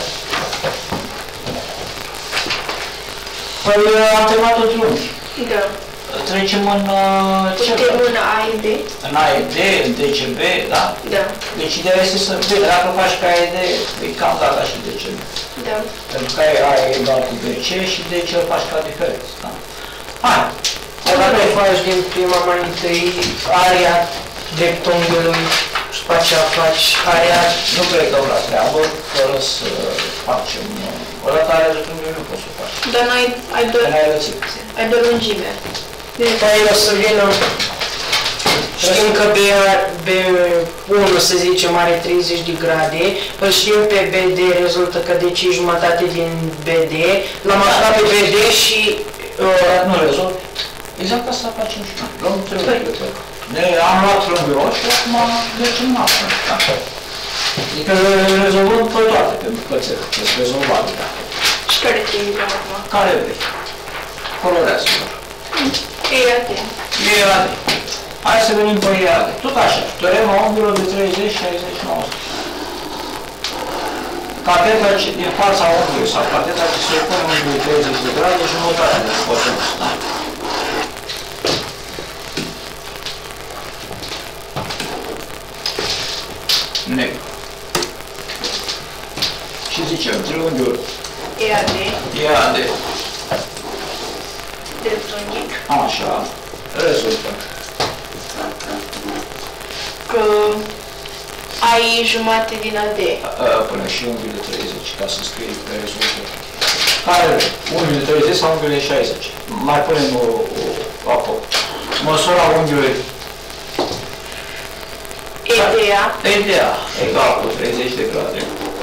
Păi am terminat tot triunghi. Da. trecem în ce? Putem în AED? În AED, în DCB, da? Da. Deci ideea este să, bine, dacă faci pe AED, e cam data și DCB. Da. Pentru că ai A egal cu BC și DC îl faci ca diferență, da? Hai! Dacă faci din prima mai întâi area dreptunghiului și după aceea faci area... Nu plecăm la treabă, fără să facem... Odată area dreptunghiului nu poți să o faci. Dar ai doar... N-ai rățit. Ai doar lungime. Păi o să vină... Știm că B1, să zicem, are 30 de grade, îl știm pe BD, rezultă că DC e jumătate din BD, l-am aflat pe BD și... Nu rezolv. Exact asta facem și noi. Luăm trebuie. Am luat lângul și acum mergem în asta. Adică rezolvăm pe toate, pentru că sunt rezolvabile. Și care trebuie acum? Care vrei? Colorează-mă. EAD. EAD. Hai să venim pe EAD. Tot așa. Teorema unghiilor de 30, 60, 90. Cateta din fața unghiului sau cateta ce se opune unghiului 30 de grade, jumătate de potență. Negru. Și zicem, triunghiul EAD. EAD. Dreptunghic. Așa. Rezultă. Că ai jumate din AD. Până și unghiul de 30, ca să scrie pe rezultat. Care unghiul de 30 sau unghiul de 60? Mai punem o măsura unghiului. EDA. EDA, egal cu 30 de grade.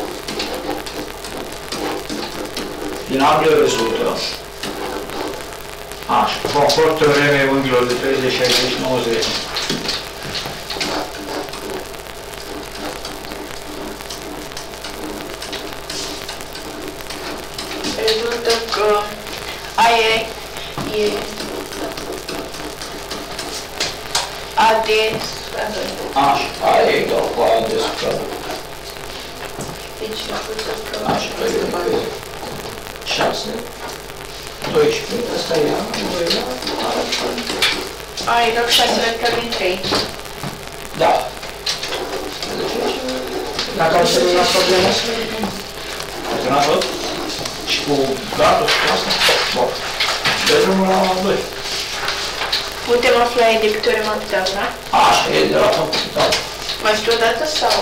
Din ambele rezultă. Așa, conform teoremei unghiilor de 30, 60, 90. Rezultă că aia e AD Așa, aia e egal cu aia de supra. Deci rezultă că... Așa, pe 6, 12, asta e A, 2 A, A egal cu 6 vectori din 3. da. Dacă am terminat problema, Ai terminat tot? Și cu gata și cu asta? Bun. Deci drumul la 2. Putem afla de câte ori am atâta, da? Așa, e de la computat. Mai știu o dată sau...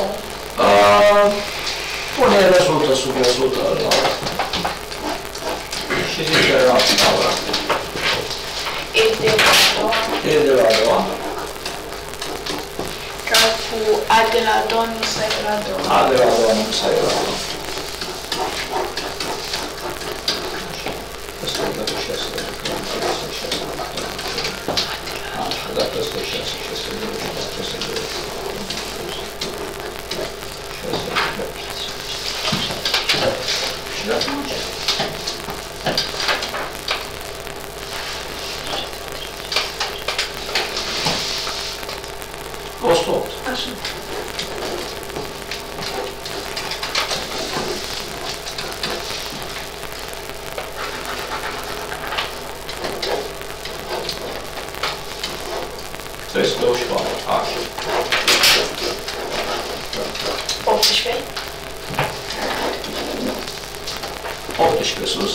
Pune rezultă sub rezultă la... Și zice la tabla. E de la a doua. E de la a doua. Ca cu A de la a doua nu să e la a doua. A de la a doua nu s-a e la a doua. Asta e dacă 6 de așa, dacă ăsta e 6, 6 de dacă ăsta e 2. 6 de și dacă nu ce? Costă 8. Așa. Trebuie să 24. Așa. 18. 18 sus.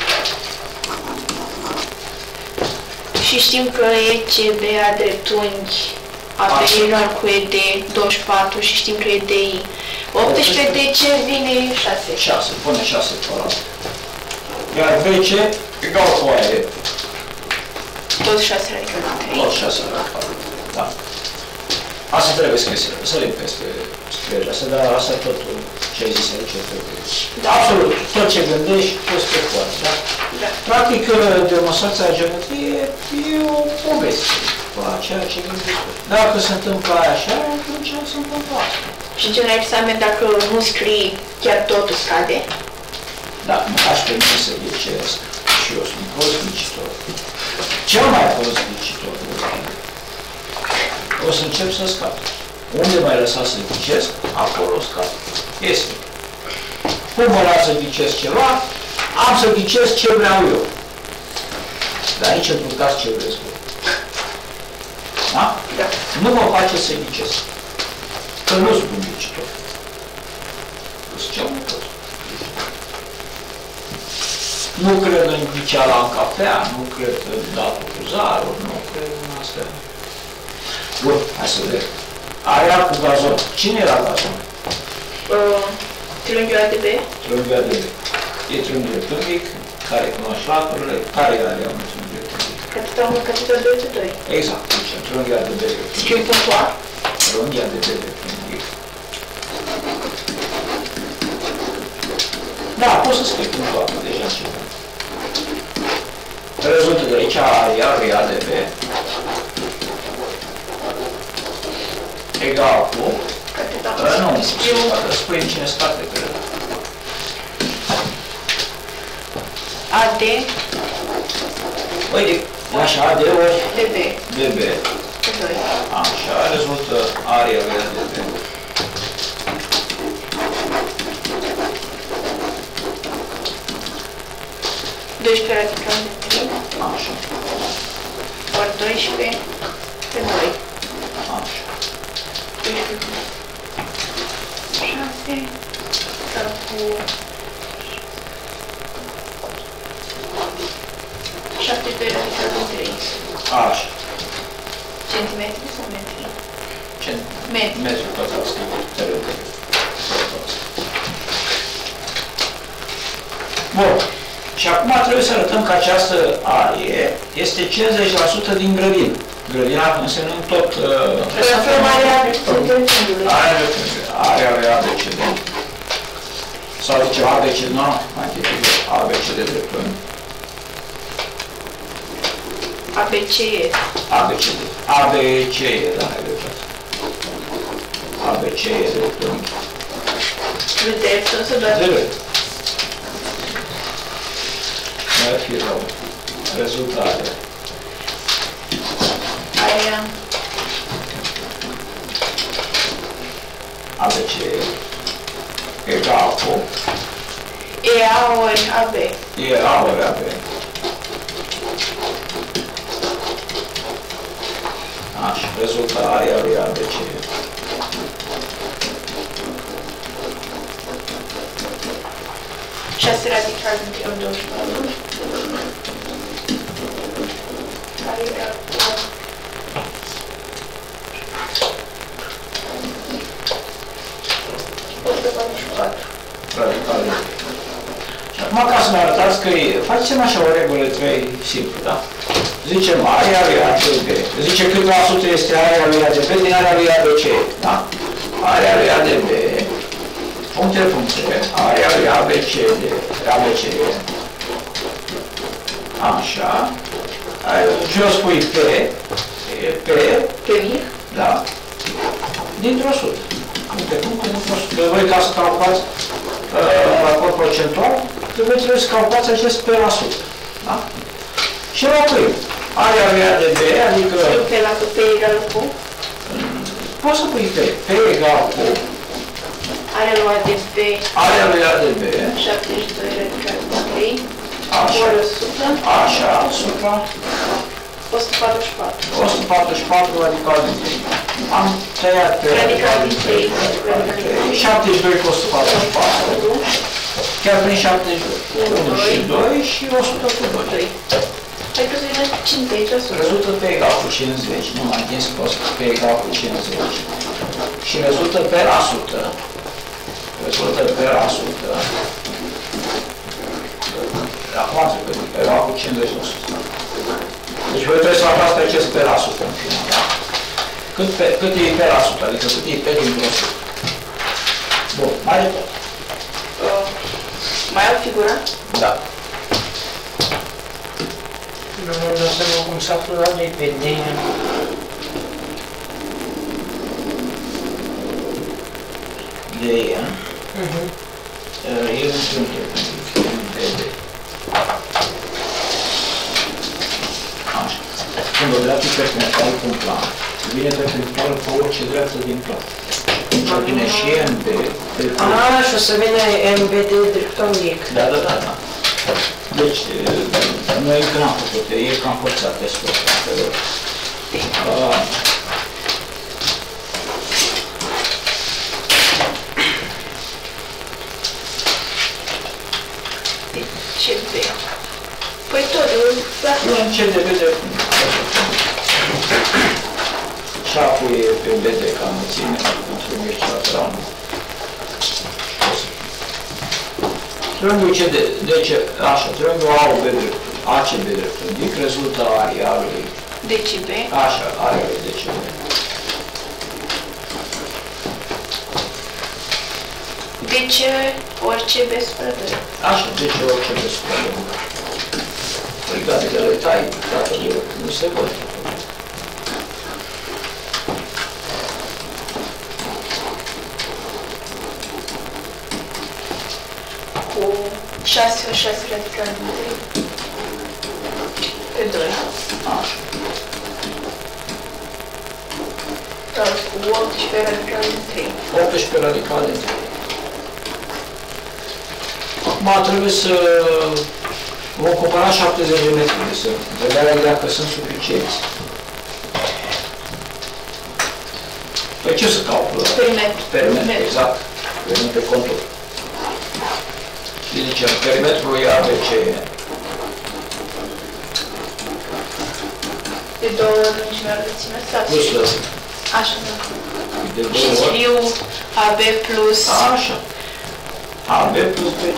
Și știm că ECB a dreptunghi AB egal cu ED 24 și știm că EDI 18, de ce vine 6? 6, pune 6 părat. Iar BC egal cu aia e. Tot 6 radical la 3. Tot 6 la 4. Da. Asta trebuie scris, sărim peste scrierea asta, dar asta e totul ce ai zis aici, trebuie. Da. Absolut, tot ce gândești, poți pe poate, da? Da. Practic, demonstrația geometriei e o poveste la ceea ce gândești. Dacă se întâmplă așa, atunci se întâmplă asta. Și în general examen, dacă nu scrii, chiar totul scade? Da, nu aș permite să ghicesc și eu sunt prost ghicitor. Cel mai prost ghicitor. O să încep să scap. Unde mai lăsa să ghicesc, acolo scap. Este. Cum mă las să ghicesc ceva, am să ghicesc ce vreau eu. Dar aici într-un caz ce vreți voi. Nu vă face să ghiceți. Că nu spun ghicitor. Ziceam tot. Nu cred în ghiceala în cafea, nu cred în datul cu zarul, nu cred în astea. Bun, hai să vedem. Aia cu gazon. Cine era gazon? Triunghiul ADB. Triunghiul ADB. E triunghiul tâmbic, care cunoaște laturile, care era realul triunghiul tâmbic? Catetul 2 Exact, deci triunghiul ADB. Scriu punctual. Triunghiul ADB de tâmbic. Da, poți să scrii punctual, deja ceva. Rezultă de aici aria lui ADB egal cu... Nu, spui în cine spate, cred. AD. Uite, așa, AD ori DB. DB. Pe 2. Așa, rezultă aria lui ADB. Radical de 3. Așa. Ori 12 pe 2. Așa. 12 pe 6. Sau cu 72 radical de 3. Așa. Centimetri sau metri? Metri. Metri pătrați. Bun. Și acum trebuie să arătăm că această arie este 50% din grădină. Grădina însemnând tot... Area rectangului. Area lui ABCD. Sau zicem ABCD, nu? Mai întâi ABCD dreptunghi. ABCE. ABCD. ABCE, da, ai dreptate. ABCE dreptunghi. Vedeți, o să doar... Mai fi rău. Rezultate. Aia. ABC egal cu EA ori AB. EA ori AB. Așa, rezultă aria lui ABC. Șase radical din triunghi 24. Care era Radical. Și acum ca să ne arătați că facem așa o regulă 3 simplă, da? Zicem aria lui ADB. Zice cât la sută este aria lui ADB din aria lui ABC, da? Aria lui ADB, puncte, aria lui ABCD, așa, jos pui pe mic? Da, dintr-o sută. Dintr-o sută. Voi ca să calculați raport procentual, trebuie să calculați acest pe la sută. Da? Și înlocuim. Aria lui ADB, adică... Pe la P egal cu? Poți să pui P egal cu... Aria lui ADB. Aria lui ADB. 72 radical de 3. Așa. Ori 100. Așa, supra. 144. 144 radical din 3. Am tăiat pe Radical din 3. 72 cu 144. Chiar prin 72. 1 și 2 și 100 cu 2. Hai că să-i 50%. Rezultă pe egal cu 50. Nu mai întins pe egal cu 50. Și rezultă pe la 100. Rezultă pe la 100. Acum a trecut, era cu 50%. Deci voi trebuie să aflați pe acest pe la 100 în final, da? Cât e pe la 100, adică cât e pe dintr-o 100. Bun, mai departe. Mai au figura? Da. Nu mă dau seama cum s-a aflat de pe DNA. De ea. E un triunghi de așa. Când o dreaptă perpendiculară cu un plan, vine perpendiculară pe orice dreaptă din plan. Deci vine și MB. Și o să vină MBD dreptunghic. Da. Deci, noi încă n-am făcut, e cam forțat testul ăsta. Eu încep de BD. Șaful e pe BD ca înălțime, pentru mici lateral. Triunghiul DC, așa, triunghiul AOB drept, ACB dreptunghic, rezultă aria lui DCB. Așa, aria lui DCB. DC orice B supra 2. Așa, DC orice B supra 2. Legat de le tai, dacă nu se văd. Cu 6 ori 6 radical din 3. Pe 2. Așa. Sau cu 18 radical din 3. 18 radical din 3. Acum trebuie să vom compara 70 de metri, să vedem dacă sunt suficienți. Păi ce să calculăm? Perimetru. Perimetru, exact. Venim pe contur. Și zicem, perimetrul e ABC. De 2 ori lungimea lățimea sau? Plus lățime. Așa, da. De 2 Și ori. scriu AB plus... Așa. AB plus BC.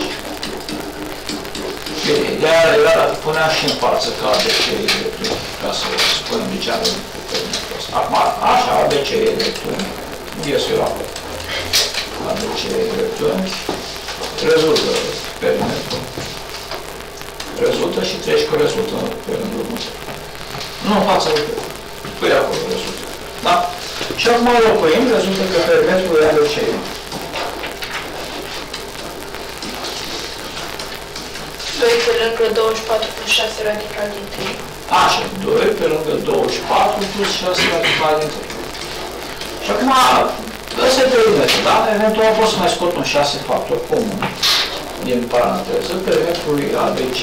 Ideea era dacă puneam și în față ca ABC e dreptul, ca să spunem de ce avem perimetrul ăsta. Acum, așa, ABC e dreptul. Nu ies eu acolo. ABC e dreptul. Rezultă perimetrul. Rezultă și treci cu rezultă pe rândul următor. Nu în față de păi acolo rezultă. Da? Și acum locuim, rezultă că perimetrul e ABC. 2 pe lângă 24 plus 6 radical din 3. Așa, 2 pe lângă 24 plus 6 radical din 3. Și acum, ăsta e perimetrul, da? Eventual pot să mai scot un 6 factor comun din paranteză, perimetrul ABC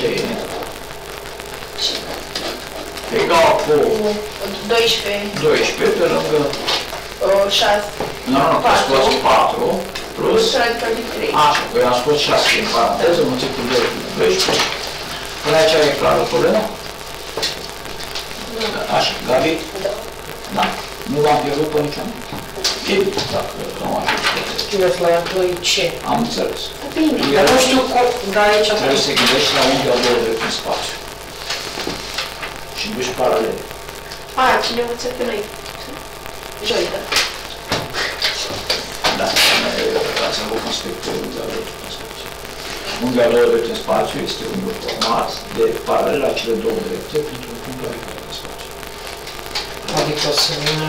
egal cu 12 pe lângă 6 nu, că scos 4 plus radical din 3. așa, că eu am scos 6 din paranteză, mulțiplu 2 cu 12. Până aici e clară problema? Așa, Gabi? Da. Nu l-am pierdut pe niciun? E bine, dacă nu am pierdut. Eu la 2 ce? Am înțeles. Bine. Dar nu știu cum, dar aici Trebuie să gândești la unde au două drept în spațiu. Și duci paralel. A, cine învăță pe noi? Joi, da. Da, ați avut conspectul unde au două drept în spațiu. Unde au două drept în spațiu este unghiul format de paralel la cele două drepte printr-un punct radical în spațiu. Adică să vină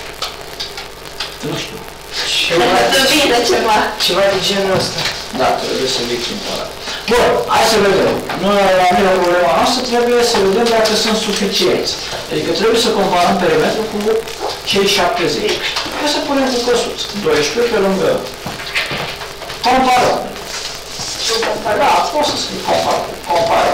Nu știu. Să vină ceva de genul ăsta. Da, trebuie să vii prin paralel. Bun, hai să vedem. Noi la mine problema noastră trebuie să vedem dacă sunt suficienți. Adică trebuie să comparăm perimetrul cu cei 70. Hai să punem cu căsuț. 12 pe lângă. Comparăm. Da, poți să scrii comparăm. Comparăm.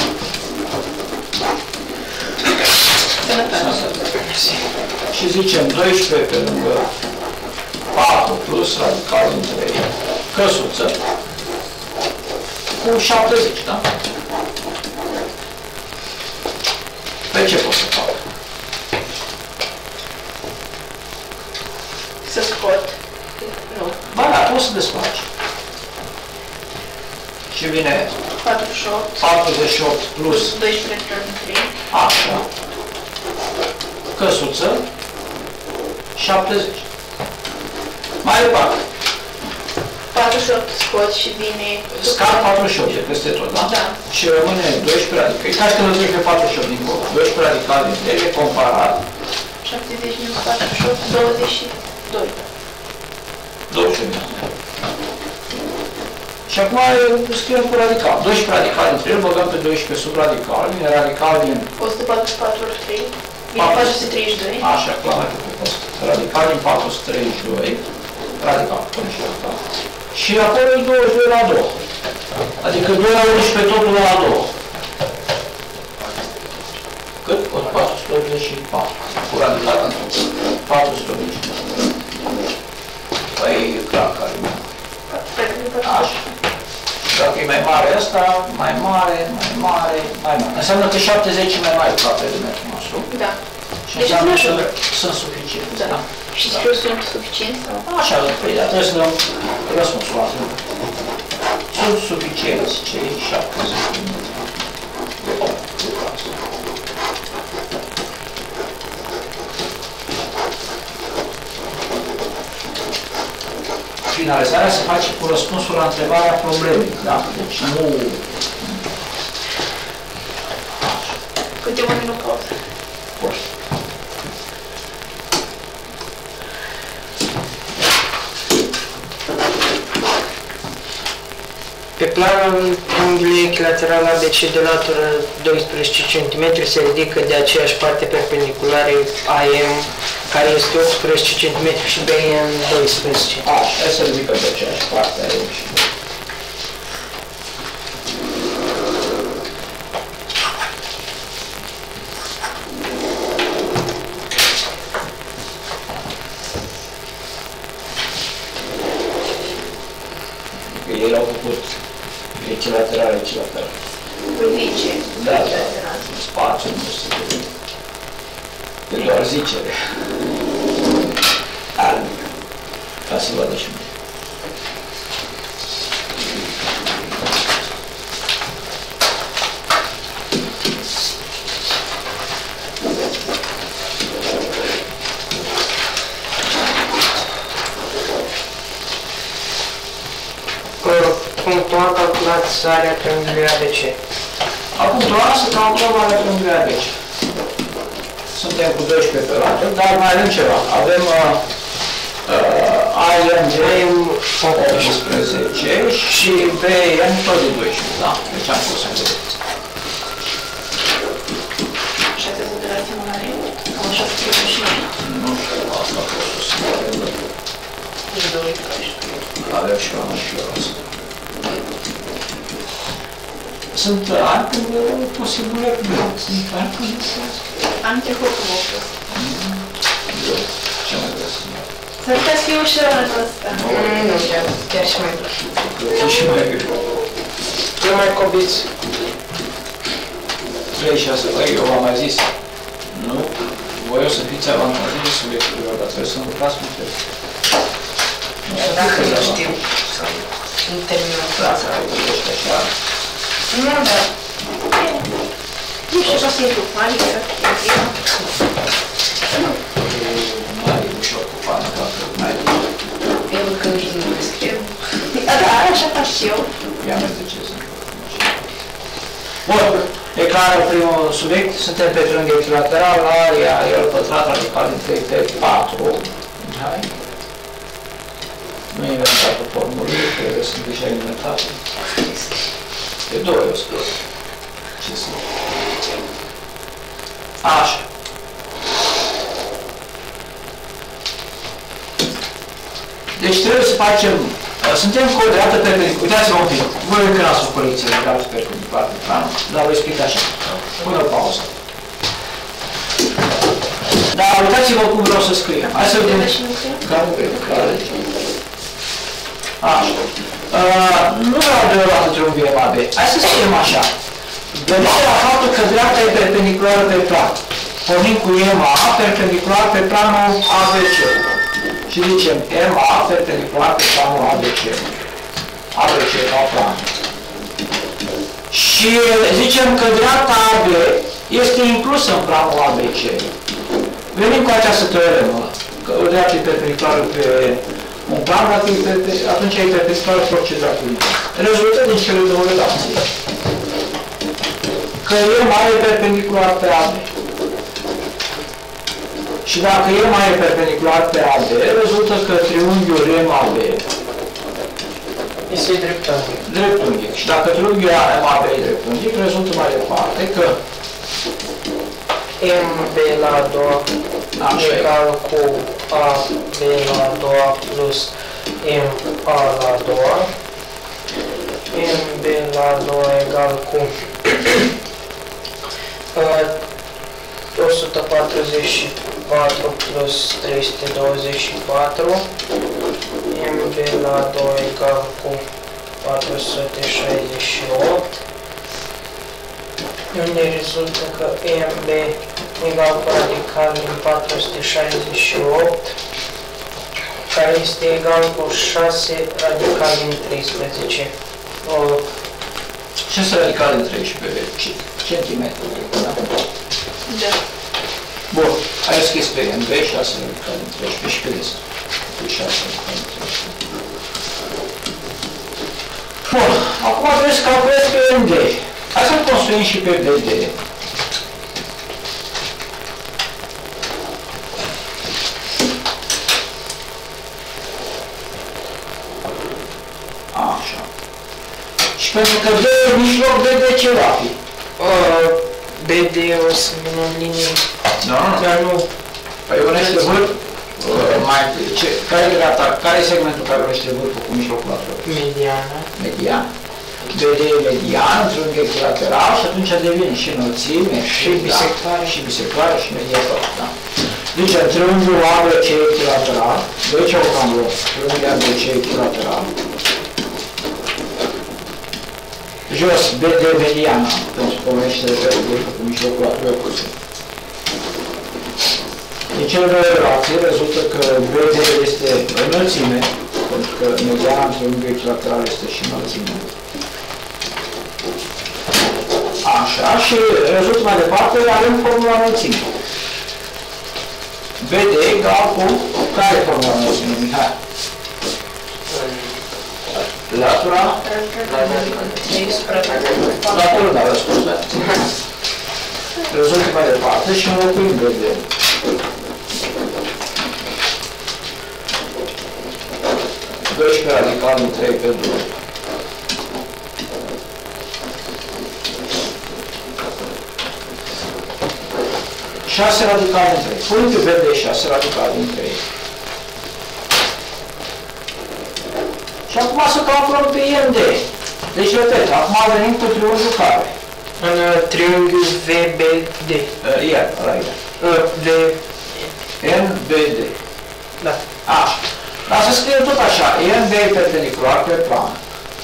Și zicem 12 pe lângă 4 plus radical din 3 căsuță cu 70, da? Pe ce pot să fac? Să scot. Nu. Ba da, poți să desfaci. Și vine 48. 48 plus 12 radical din 3. așa. Căsuță 70. Mai departe. 48 scot și vine... Scar 48 de peste tot, da? Da. Și rămâne 12 radical. E ca și când îl treci pe 48 din colo. 12 radical din 3 comparat. 70 minus 48, 22. 21. Și acum scriem cu radical. 12 radical din 3, îl băgăm pe 12 sub radical. Vine radical din... 144 ori 3. Vine 432. Așa, clar, mai făcut asta. Radical din 432. Radical, până și radical. Și acolo e 22 la 2. Adică 2 la 11 totul la 2. Cât? 484. Cu radical 484. Păi, clar, care e mai mare. Așa. Și dacă e mai mare ăsta, mai mare, mai mare, mai mare. Înseamnă că 70 mai mare ca perimetrul nostru. Da. Și Deci înseamnă nu că sunt suficienți. Da. Da. Și scriu sunt suficienți sau? Așa, păi, dar trebuie să dăm răspunsul la asta. Sunt suficienți cei 70 de metri. Finalizarea se face cu răspunsul la întrebarea problemei, da? Deci nu... Câte un minut pauză? Poți. Pe planul unghiului echilateral ABC de latură 12 cm se ridică de aceeași parte perpendiculare AM, care este 18 cm și BM 12 cm. Așa, se ridică de aceeași parte AM și BM. Ei au făcut echilateral. Ridice. Da, spațiu nu se e doar zicere. Ca să vadă și mine. Punctual calculați area triunghiului ABC. A punctual să calculăm area triunghiului ABC. Suntem cu 12 pe latură, dar mai avem ceva. Avem AM 18 și BM tot de 12, da? Deci am pus în vedere. Și atât de relație mare, cam așa scriu și noi. Nu știu, asta a fost să se vedă. Avem și eu, și eu asta. Sunt arcuri posibile cu bine. Sunt arcuri Am trecut cu vocul. ce mai vreau să mă? S-ar putea să fie ușor anul ăsta. Nu, chiar și mai greu. E și mai greu. Eu mai cobiți. 36, băi, eu v-am mai zis. Nu, voi o să fiți avantajoși subiectul, dar trebuie să nu lucrați cu fel. Dacă nu știu, sau nu termină clasa. Nu, dar... Nu știu, să se intru panică. Mai e ușor cu fani, dacă mai e. Eu când nu scriu. Da, așa fac și eu. Ia merge ce sunt. Bun, e clar primul subiect, suntem pe triunghi echilateral, area el pătrat radical din 3 pe 4. Hai. Nu e inventată formulele, cred că sunt deja inventate. Pe 2 o să doi. Ce sunt? Așa. Deci trebuie să facem, suntem cu o dreaptă perpendiculară. Uitați-vă un pic, voi încă n-ați făcut corecțiile de dreaptă perpendiculară pe plan, dar vă explic așa. Până o pauză. Dar uitați-vă cum vreau să scriem. Hai să vedem. Care vrem? Care? Așa. Nu vreau deodată triunghiul AB. Hai să scriem așa. Gândiți la faptul că dreapta e perpendiculară pe plan. Pornim cu MA perpendicular pe planul ABC. Și zicem MA perpendicular pe planul ABC. ABC ca plan. Și zicem că dreapta AB este inclusă în planul ABC. Venim cu această teoremă. Că o dreaptă e perpendiculară pe un plan, atunci e perpendiculară pe orice dreaptă. Rezultă din cele două relații. Că E mai e perpendicular pe AB. Și dacă E mai e perpendicular pe AB, rezultă că triunghiul RMAB este dreptunghic. Dreptunghic. Și dacă triunghiul RMAB e dreptunghic, rezultă mai departe că MB la a doua egal cu AB la a doua plus MA la a doua. MB la a doua egal cu 144 plus 324. MB la a doua egal cu 468, unde rezultă că EMB egal cu radical din 468, care este egal cu 6 radical din 13. Ce sunt radical din 13 centimetri? Da? Da. Bun, ai scris pe MB 6 radical din 13 și pe des. Pe 6 radical din 13. Bun, acum trebuie să calculez pe MD. Hai să-l construim și pe BD. Așa. Și pentru că B e mijloc, BD ce va fi? BD o să vină în linie. Da? Dar nu. Păi unește vârf, care e dreapta, care e segmentul care unește vârful cu mijlocul la tot? Mediana. Median. BD e median, într-un echilateral și atunci devine și înălțime, Și bisectoare. și bisectoare și mediator. Da? Deci, triunghiul ABC echilateral, deci o cam luăm, triunghiul ABC echilateral, jos BD mediana, pentru că unește vârful cu mijlocul la tot. Din cele două relații rezultă că BD este înălțime, pentru că mediana între unghiul echilateral este și înălțime. Așa, și rezultă mai departe, avem formula înălțimii. BD egal cu care e formula înălțimii, Mihai? Latura? Latura, n-a răspuns, da? Rezultă mai departe și înlocuim BD. Radical din 3 pe 2. Șase radical din 3. Pune pe BD 6 radical din 3. Și acum să calculăm pe IMD. Deci, repet, acum venim cu triunghiul care? În triunghiul VBD. Iar, ăla e. NBD. Da. Așa. Dar să scriem tot așa, IMB e perpendicular pe plan.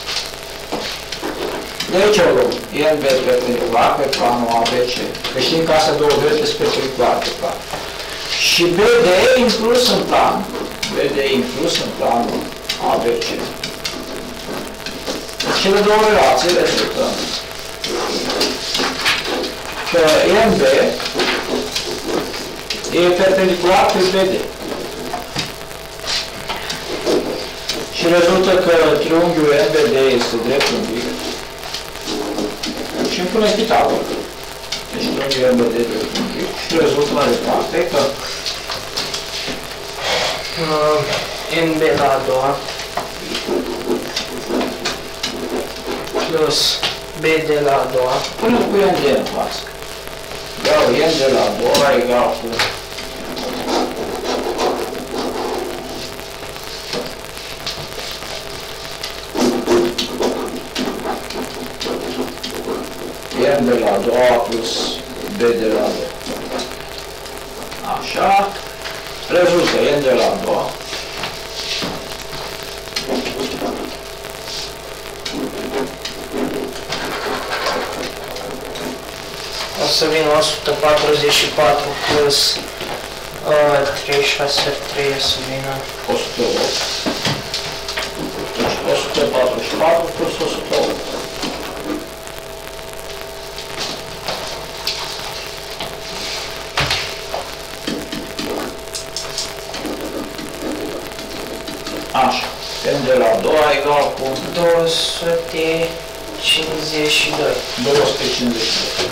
De aici o luăm, IMB e perpendicular pe planul ABC. Că știm că astea două verte sunt perpendiculare pe plan. Și BD inclus în plan. BD inclus în planul ABC. Cele două relații rezultă că IMB e perpendicular pe BD. Și rezultă că triunghiul MBD este dreptunghic și îmi pune Pitagora. Deci triunghiul MBD dreptunghic și rezultă mai departe că MB la a doua plus BD la a doua. pune cu MD în față. Iau MD la a doua egal cu M de la a doua plus B de la a doua. Așa. Rezultă M de la a doua. O să vină 144 plus 36, 3 o să vină 108. Deci 144 plus 108. Așa, M de la a doua egal cu 252. 252.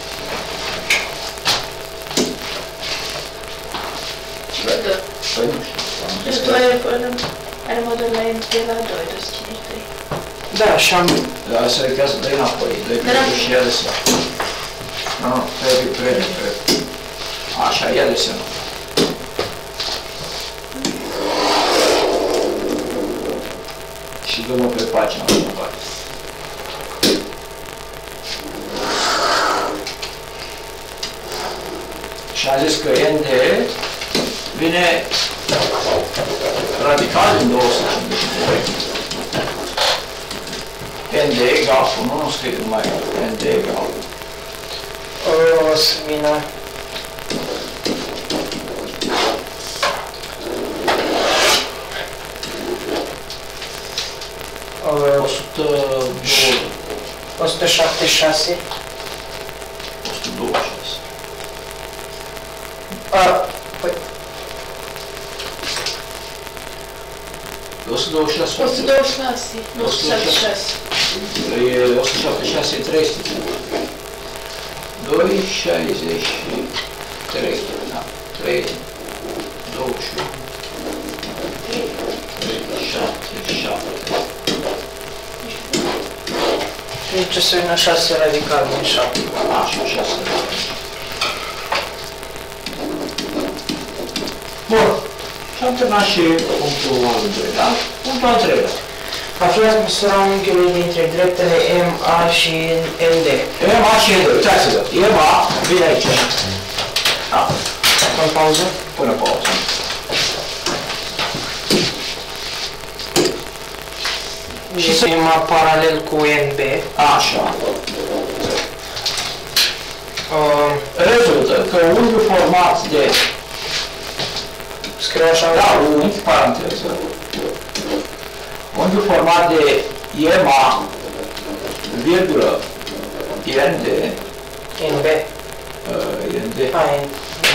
Și văd, Păi nu știu. deci tu ai modul la M de la 2, 252. Da, și am... Dar se rechează 2 înapoi, 2 pe 2 și ia de seama. Nu, trebuie. Așa, ia de seama. Și dă-mă pe pagina următoare. Și am zis că ND vine radical din 252. ND egal cu, nu scrie numai ND egal. O să vină... 176. 126. Păi... 126. 126, nu 176. E 176, 300. 2, 63, da, 3, 21, 77. Deci să vină 6 radical din 7. Așa, 6. Bun. Și am terminat și punctul al doilea. Punctul al treilea. Aflați măsura unghiului dintre dreptele MA și ND. MA și ND, uitați-vă. MA vine aici. Da. În pauză? Până pauză. Și MA paralel cu NB. Așa. Rezultă că unghiul format de... Scriu așa, da, unghi, paranteză. Unghiul format de EMA, virgulă, ND, NB. ND, NB.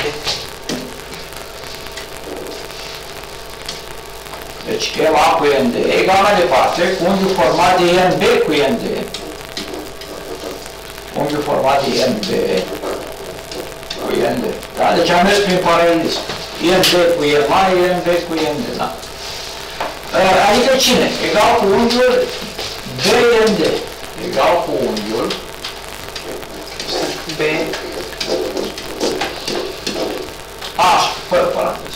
deci EMA cu ND egal mai departe cu unghiul format de NB cu ND. Unghiul format de NB cu ND. Da? Deci am mers prin paralelism. NB cu EMA, NB cu ND, da? Adică cine? Egal cu unghiul BND. Egal cu unghiul B. Așa, fără paranteză.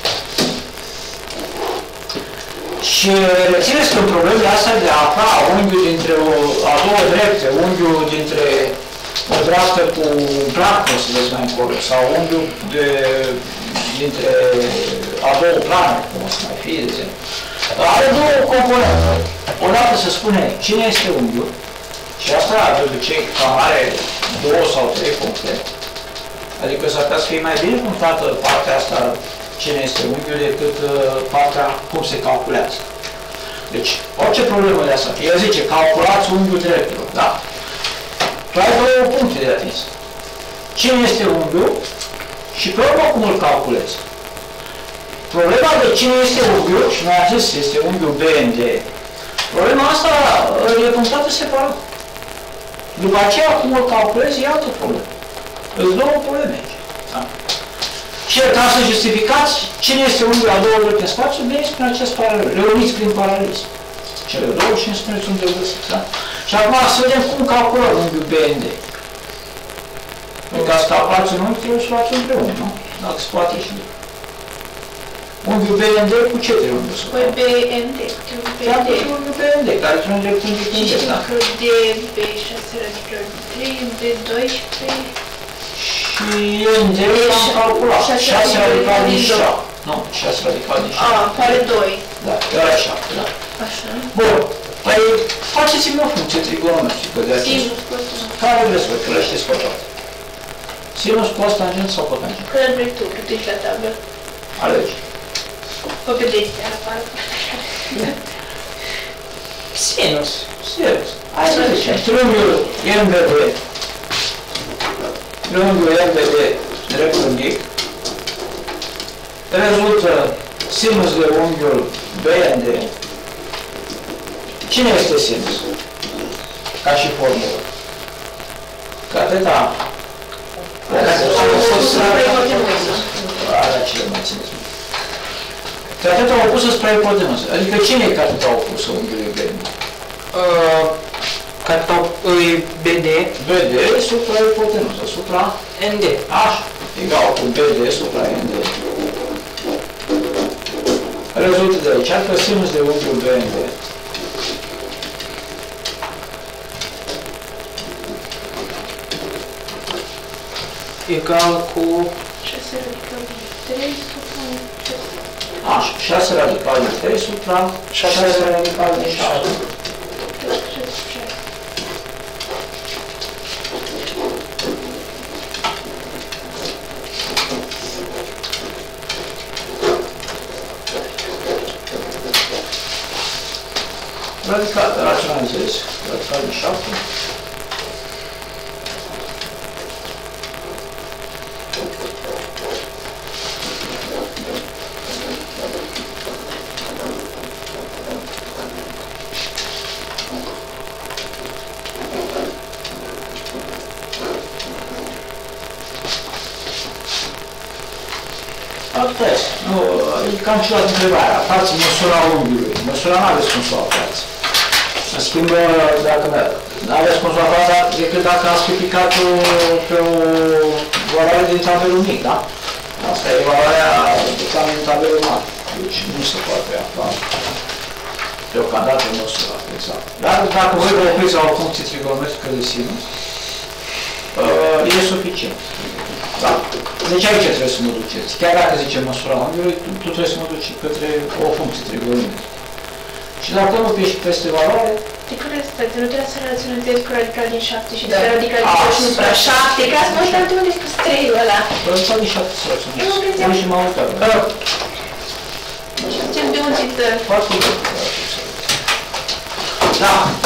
Și rețineți că în problemele astea de a afla unghiul dintre a două drepte, unghiul dintre o dreaptă cu un plan, o să vezi mai încolo, sau unghiul dintre a două planuri, cum o să mai fie, de exemplu. Are două componente. Odată se spune cine este unghiul, și asta de obicei cam are 2 sau 3 puncte. Adică s-ar putea să fie mai bine punctată partea asta, cine este unghiul, decât partea cum se calculează. Deci, orice problemă de asta, el zice, calculați unghiul dreptelor, da? Tu ai 2 puncte de atins. Cine este unghiul și pe urmă cum îl calculezi. Problema de cine este unghiul, și noi am zis, este unghiul BND, problema asta e punctată separat. După aceea, cum îl calculezi, e altă problemă. Îți două probleme aici. Da? Și ca să justificați cine este unghiul a două drepte în spațiu, veniți prin acest paralel, le uniți prin paralelism. Cele două și îmi spuneți unde găsiți. Da? Și acum să vedem cum calculăm unghiul BND. Ca să calculați un unghi, trebuie să luați împreună, nu? Dacă se poate și bine. Unghiul BND cu ce trebuie să Păi BND. chiar cu unghiul BND, care trebuie un drept unghi cu Și știm da? că DB6 radical 3, B12... Și ND l-am calculat. 6 radical din 7. Nu, 6 radical din 7. Pare 2. Da, era 7, da. Așa. Bun, păi faceți-mi o funcție trigonometrică de acest. Sinus, cosinus. Care vreți să le știți pe toate? Sinus, costangent sau cotangent? Care vrei tu, plătești la tablă? Alegi. O vedeți, afară. Sinus. Sinus. Hai să zicem. Triunghiul MBD. Triunghiul MBD dreptunghic. Rezultă sinus de unghiul BND. Cine este sinus? Ca și formulă. Cateta. Alea ce le mai țineți. Cateta opusă spre ipotenuză. Adică cine e cateta opusă unghiului BND? BD. BD supra ipotenuză, supra ND. Așa, egal cu BD supra ND. Rezultă de aici că sinus de unghiul BND Egal cu 6 radical 3 supra 6. Așa, 6 radical din 3 supra 6 radical din 7. 6 radical, raționalizez, radical din 7. Altfel, nu, cam și luat întrebarea, față măsura unghiului, măsura nu aveți cum să o aflați. În schimb, dacă nu aveți cum să o aflați, decât dacă ați picat pe o valoare din tabelul mic, da? Asta e valoarea din tabelul mare, deci nu se poate afla deocamdată măsura, exact. Dar dacă voi vă opriți la o funcție trigonometrică de sinus, e suficient. Da? Deci aici trebuie să mă duceți. Chiar dacă zice măsura unghiului, tu trebuie să mă duci către o funcție trigonometrică. Și dacă nu pești peste valoare... De care asta? De nu trebuie să raționalizezi cu radical din 7 și despre radical din 27, că asta mă știu de unde spus 3-ul ăla. Radical din 7 să raționezi. Nu credem. Și m-am uitat. Ce-am de unde Foarte bine. Da.